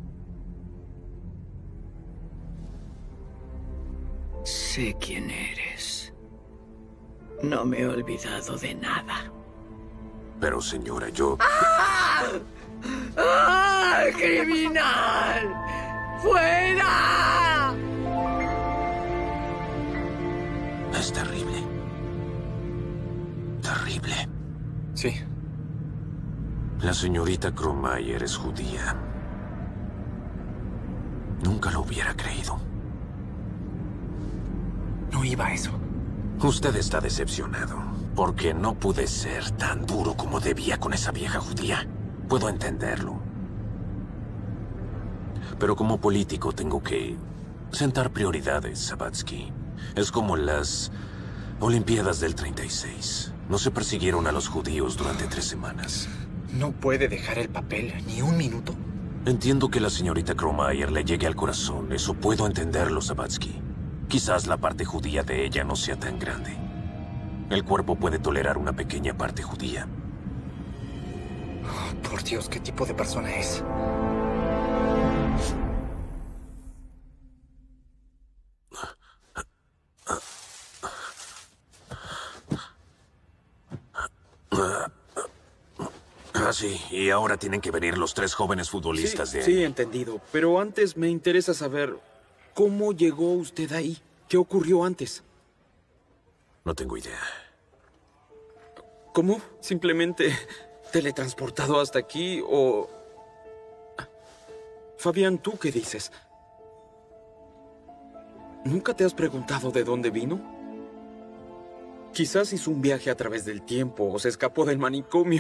Sé quién eres. No me he olvidado de nada. Pero señora, yo... ¡Ah! ¡Ah! ¡Criminal! ¡Fuera! Es terrible. Terrible. Sí. La señorita Kromayer es judía. Nunca lo hubiera creído. No iba a eso. Usted está decepcionado, porque no pude ser tan duro como debía con esa vieja judía. Puedo entenderlo. Pero como político tengo que sentar prioridades, Sabatsky. Es como las Olimpiadas del 36. No se persiguieron a los judíos durante 3 semanas. ¿No puede dejar el papel ni un minuto? Entiendo que la señorita Kromayer le llegue al corazón. Eso puedo entenderlo, Sabatsky. Quizás la parte judía de ella no sea tan grande. El cuerpo puede tolerar una pequeña parte judía. Oh, por Dios, ¿qué tipo de persona es? Ah, sí, y ahora tienen que venir los 3 jóvenes futbolistas de ahí. Sí, entendido. Pero antes me interesa saber cómo llegó usted ahí. ¿Qué ocurrió antes? No tengo idea. ¿Cómo? ¿Simplemente teletransportado hasta aquí o...? Fabián, ¿tú qué dices? ¿Nunca te has preguntado de dónde vino? Quizás hizo un viaje a través del tiempo o se escapó del manicomio.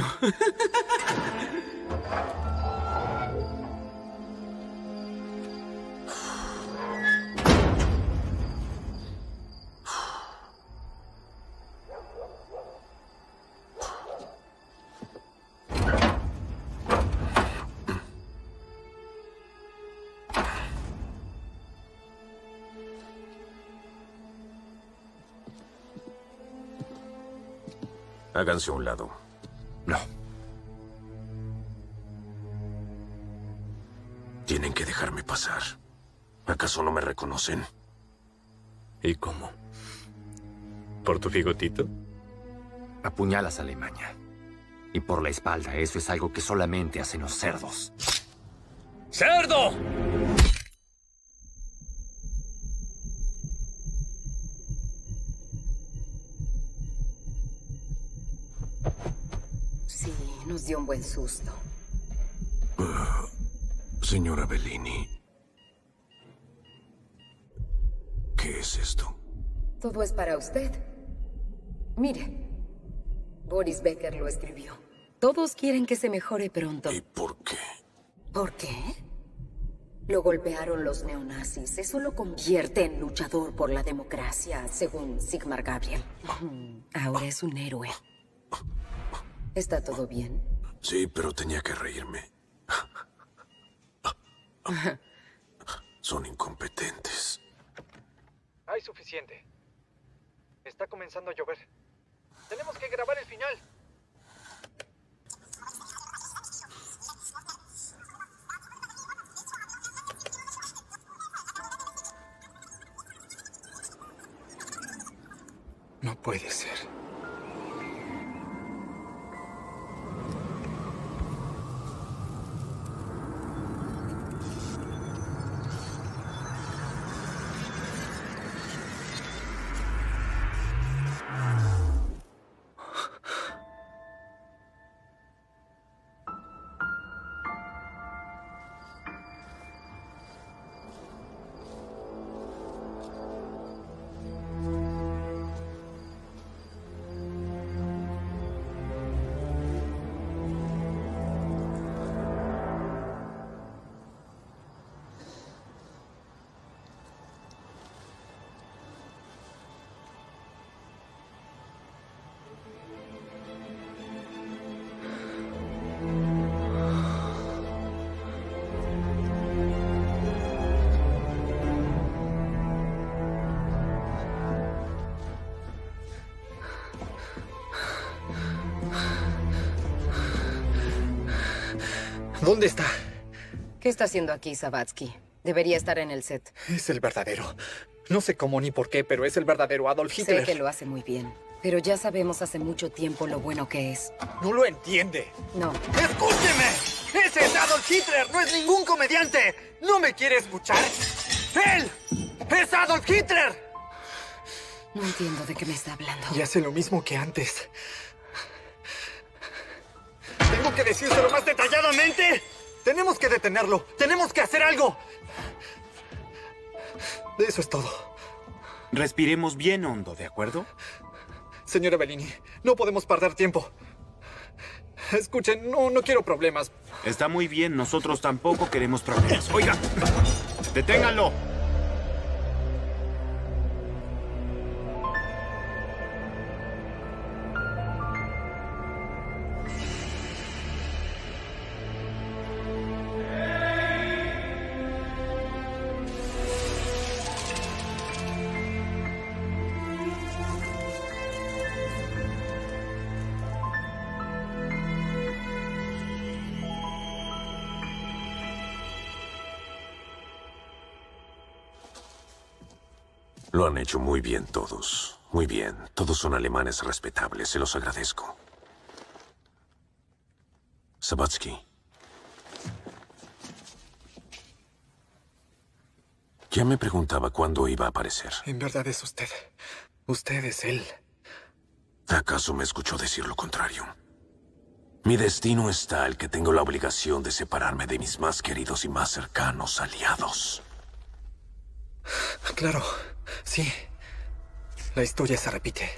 Háganse a un lado. No. Tienen que dejarme pasar. ¿Acaso no me reconocen? ¿Y cómo? ¿Por tu bigotito? Apuñalas a Alemania. Y por la espalda, eso es algo que solamente hacen los cerdos. ¡Cerdo! Sí, nos dio un buen susto. Señora Bellini. ¿Qué es esto? Todo es para usted. Mire, Boris Becker lo escribió. Todos quieren que se mejore pronto. ¿Y por qué? ¿Por qué? Lo golpearon los neonazis. Eso lo convierte en luchador por la democracia, según Sigmar Gabriel. Ahora es un héroe. ¿Está todo bien? Sí, pero tenía que reírme. Son incompetentes. Hay suficiente. Está comenzando a llover. Tenemos que grabar el final. No puede ser. ¿Dónde está? ¿Qué está haciendo aquí, Sabatsky? Debería estar en el set. Es el verdadero. No sé cómo ni por qué, pero es el verdadero Adolf Hitler. Sé que lo hace muy bien, pero ya sabemos hace mucho tiempo lo bueno que es. No lo entiende. No. ¡Escúcheme! ¡Ese es Adolf Hitler! ¡No es ningún comediante! ¿No me quiere escuchar? ¡Él es Adolf Hitler! No entiendo de qué me está hablando. Y hace lo mismo que antes. ¿Tengo que decírselo más detalladamente? Tenemos que detenerlo. Tenemos que hacer algo. Eso es todo. Respiremos bien hondo, ¿de acuerdo? Señora Bellini, no podemos perder tiempo. Escuchen, no quiero problemas. Está muy bien, nosotros tampoco queremos problemas. Oiga, deténganlo. Lo han hecho muy bien todos. Muy bien. Todos son alemanes respetables. Se los agradezco. Sabatsky. Ya me preguntaba cuándo iba a aparecer. En verdad es usted. Usted es él. ¿Acaso me escuchó decir lo contrario? Mi destino es tal que tengo la obligación de separarme de mis más queridos y más cercanos aliados. Claro, sí. La historia se repite.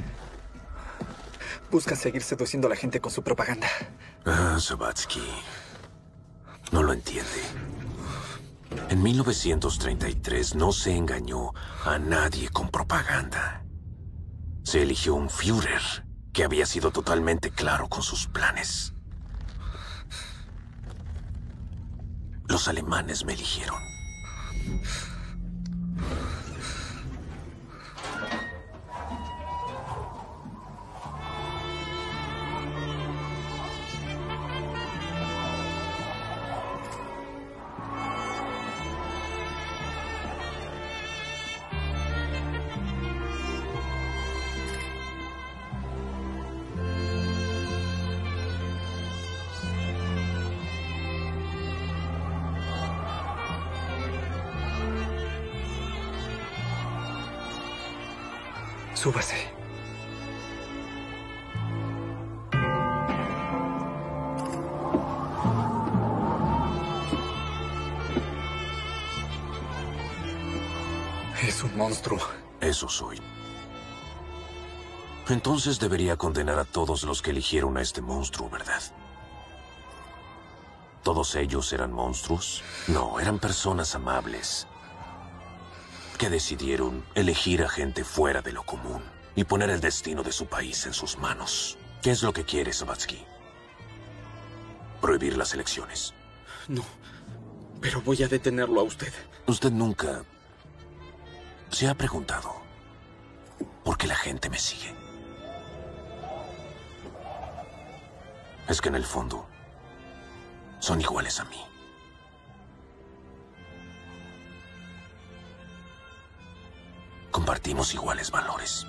Busca seguir seduciendo a la gente con su propaganda. Ah, Sabatsky. No lo entiende. En 1933 no se engañó a nadie con propaganda. Se eligió un Führer que había sido totalmente claro con sus planes. Los alemanes me eligieron. Súbase. Es un monstruo. Eso soy. Entonces debería condenar a todos los que eligieron a este monstruo, ¿verdad? ¿Todos ellos eran monstruos? No, eran personas amables que decidieron elegir a gente fuera de lo común y poner el destino de su país en sus manos. ¿Qué es lo que quiere, Sabatsky? ¿Prohibir las elecciones? No, pero voy a detenerlo a usted. Usted nunca se ha preguntado por qué la gente me sigue. Es que en el fondo son iguales a mí. Compartimos iguales valores.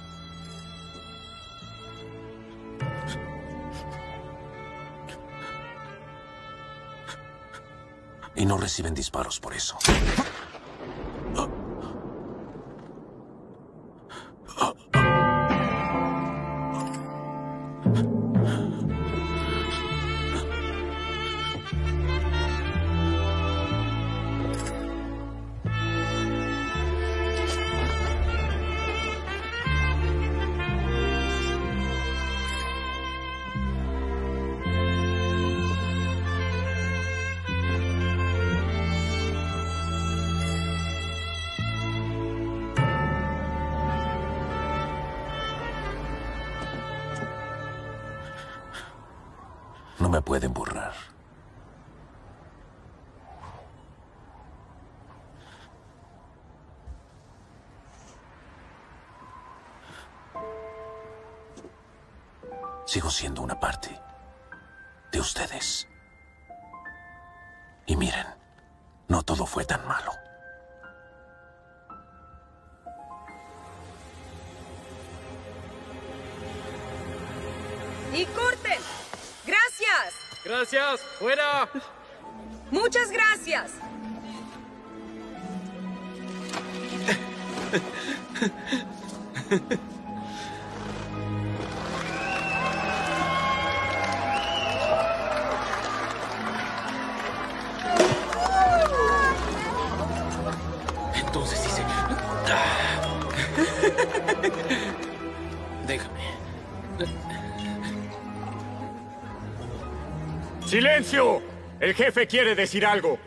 Y no reciben disparos por eso. No me pueden borrar. Sigo siendo una parte de ustedes. Y miren, no todo fue tan malo. ¡Y corten! ¡Gracias! ¡Gracias! ¡Fuera! ¡Muchas gracias! Entonces hice... Déjame. ¡Silencio! El jefe quiere decir algo.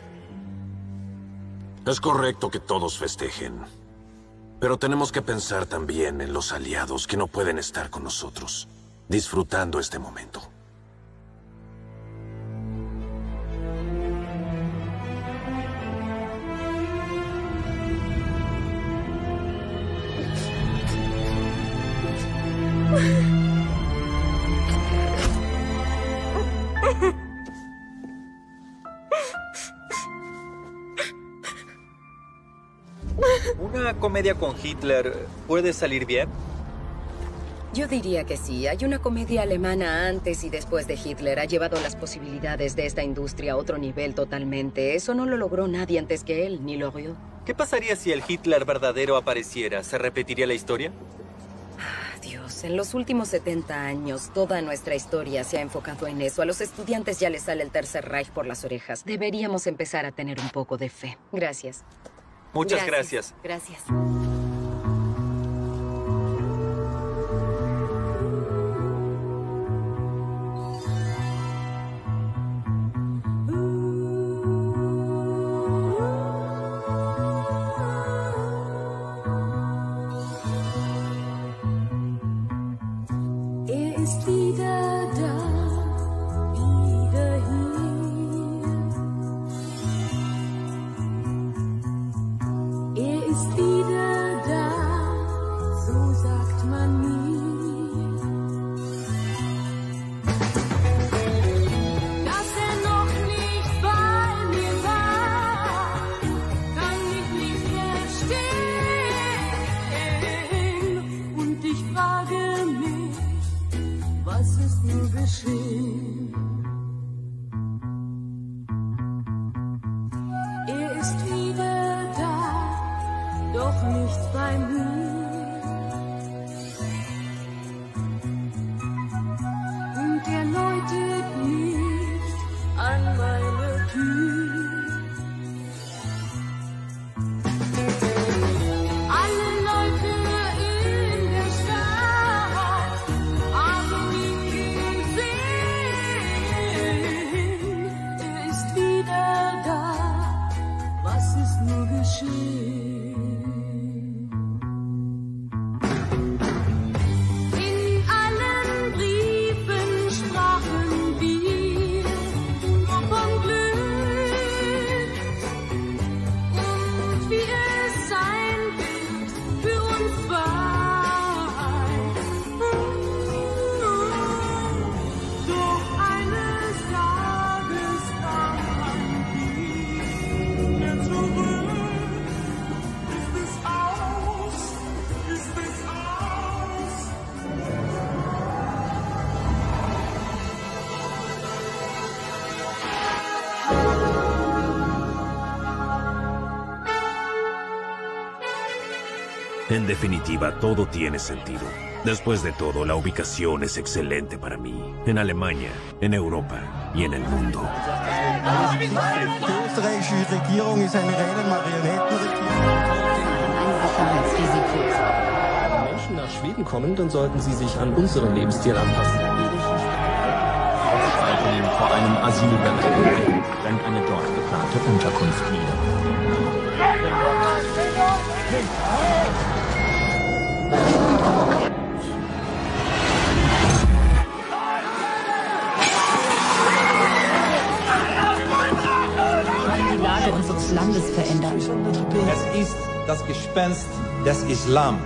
Es correcto que todos festejen. Pero tenemos que pensar también en los aliados que no pueden estar con nosotros, disfrutando este momento. ¿Una comedia con Hitler puede salir bien? Yo diría que sí. Hay una comedia alemana antes y después de Hitler. Ha llevado las posibilidades de esta industria a otro nivel totalmente. Eso no lo logró nadie antes que él, ni Loriot. ¿Qué pasaría si el Hitler verdadero apareciera? ¿Se repetiría la historia? Dios, en los últimos 70 años, toda nuestra historia se ha enfocado en eso. A los estudiantes ya les sale el Tercer Reich por las orejas. Deberíamos empezar a tener un poco de fe. Gracias. Muchas gracias. Gracias. En definitiva, todo tiene sentido. Después de todo, la ubicación es excelente para mí. En Alemania, en Europa y en el mundo. Die österreichische Regierung ist eine reine Marionettenregierung. Wenn Menschen nach Schweden kommen, dann sollten sie sich an unseren Lebensstil anpassen. Vor einem Asylwerk brennt eine dort geplante Unterkunft nieder. Die Lage unseres Landes verändern. Es ist das Gespenst des Islam.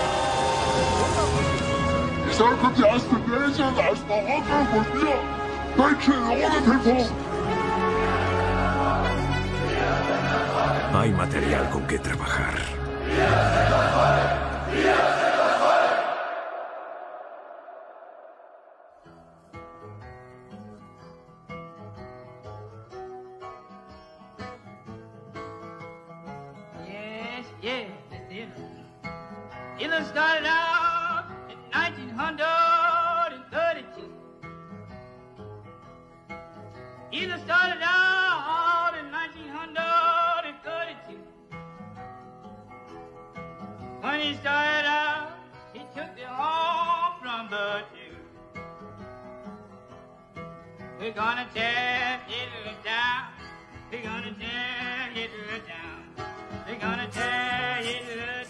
Ich sage die erste Nation aus Marokko von mir. Hay material con que trabajar. Yes, it started out in 1932. It started out in 1932. When he started out, he took me home from the Jew. We're gonna tear Hitler down. We're gonna tear Hitler down. We're gonna tear Hitler down.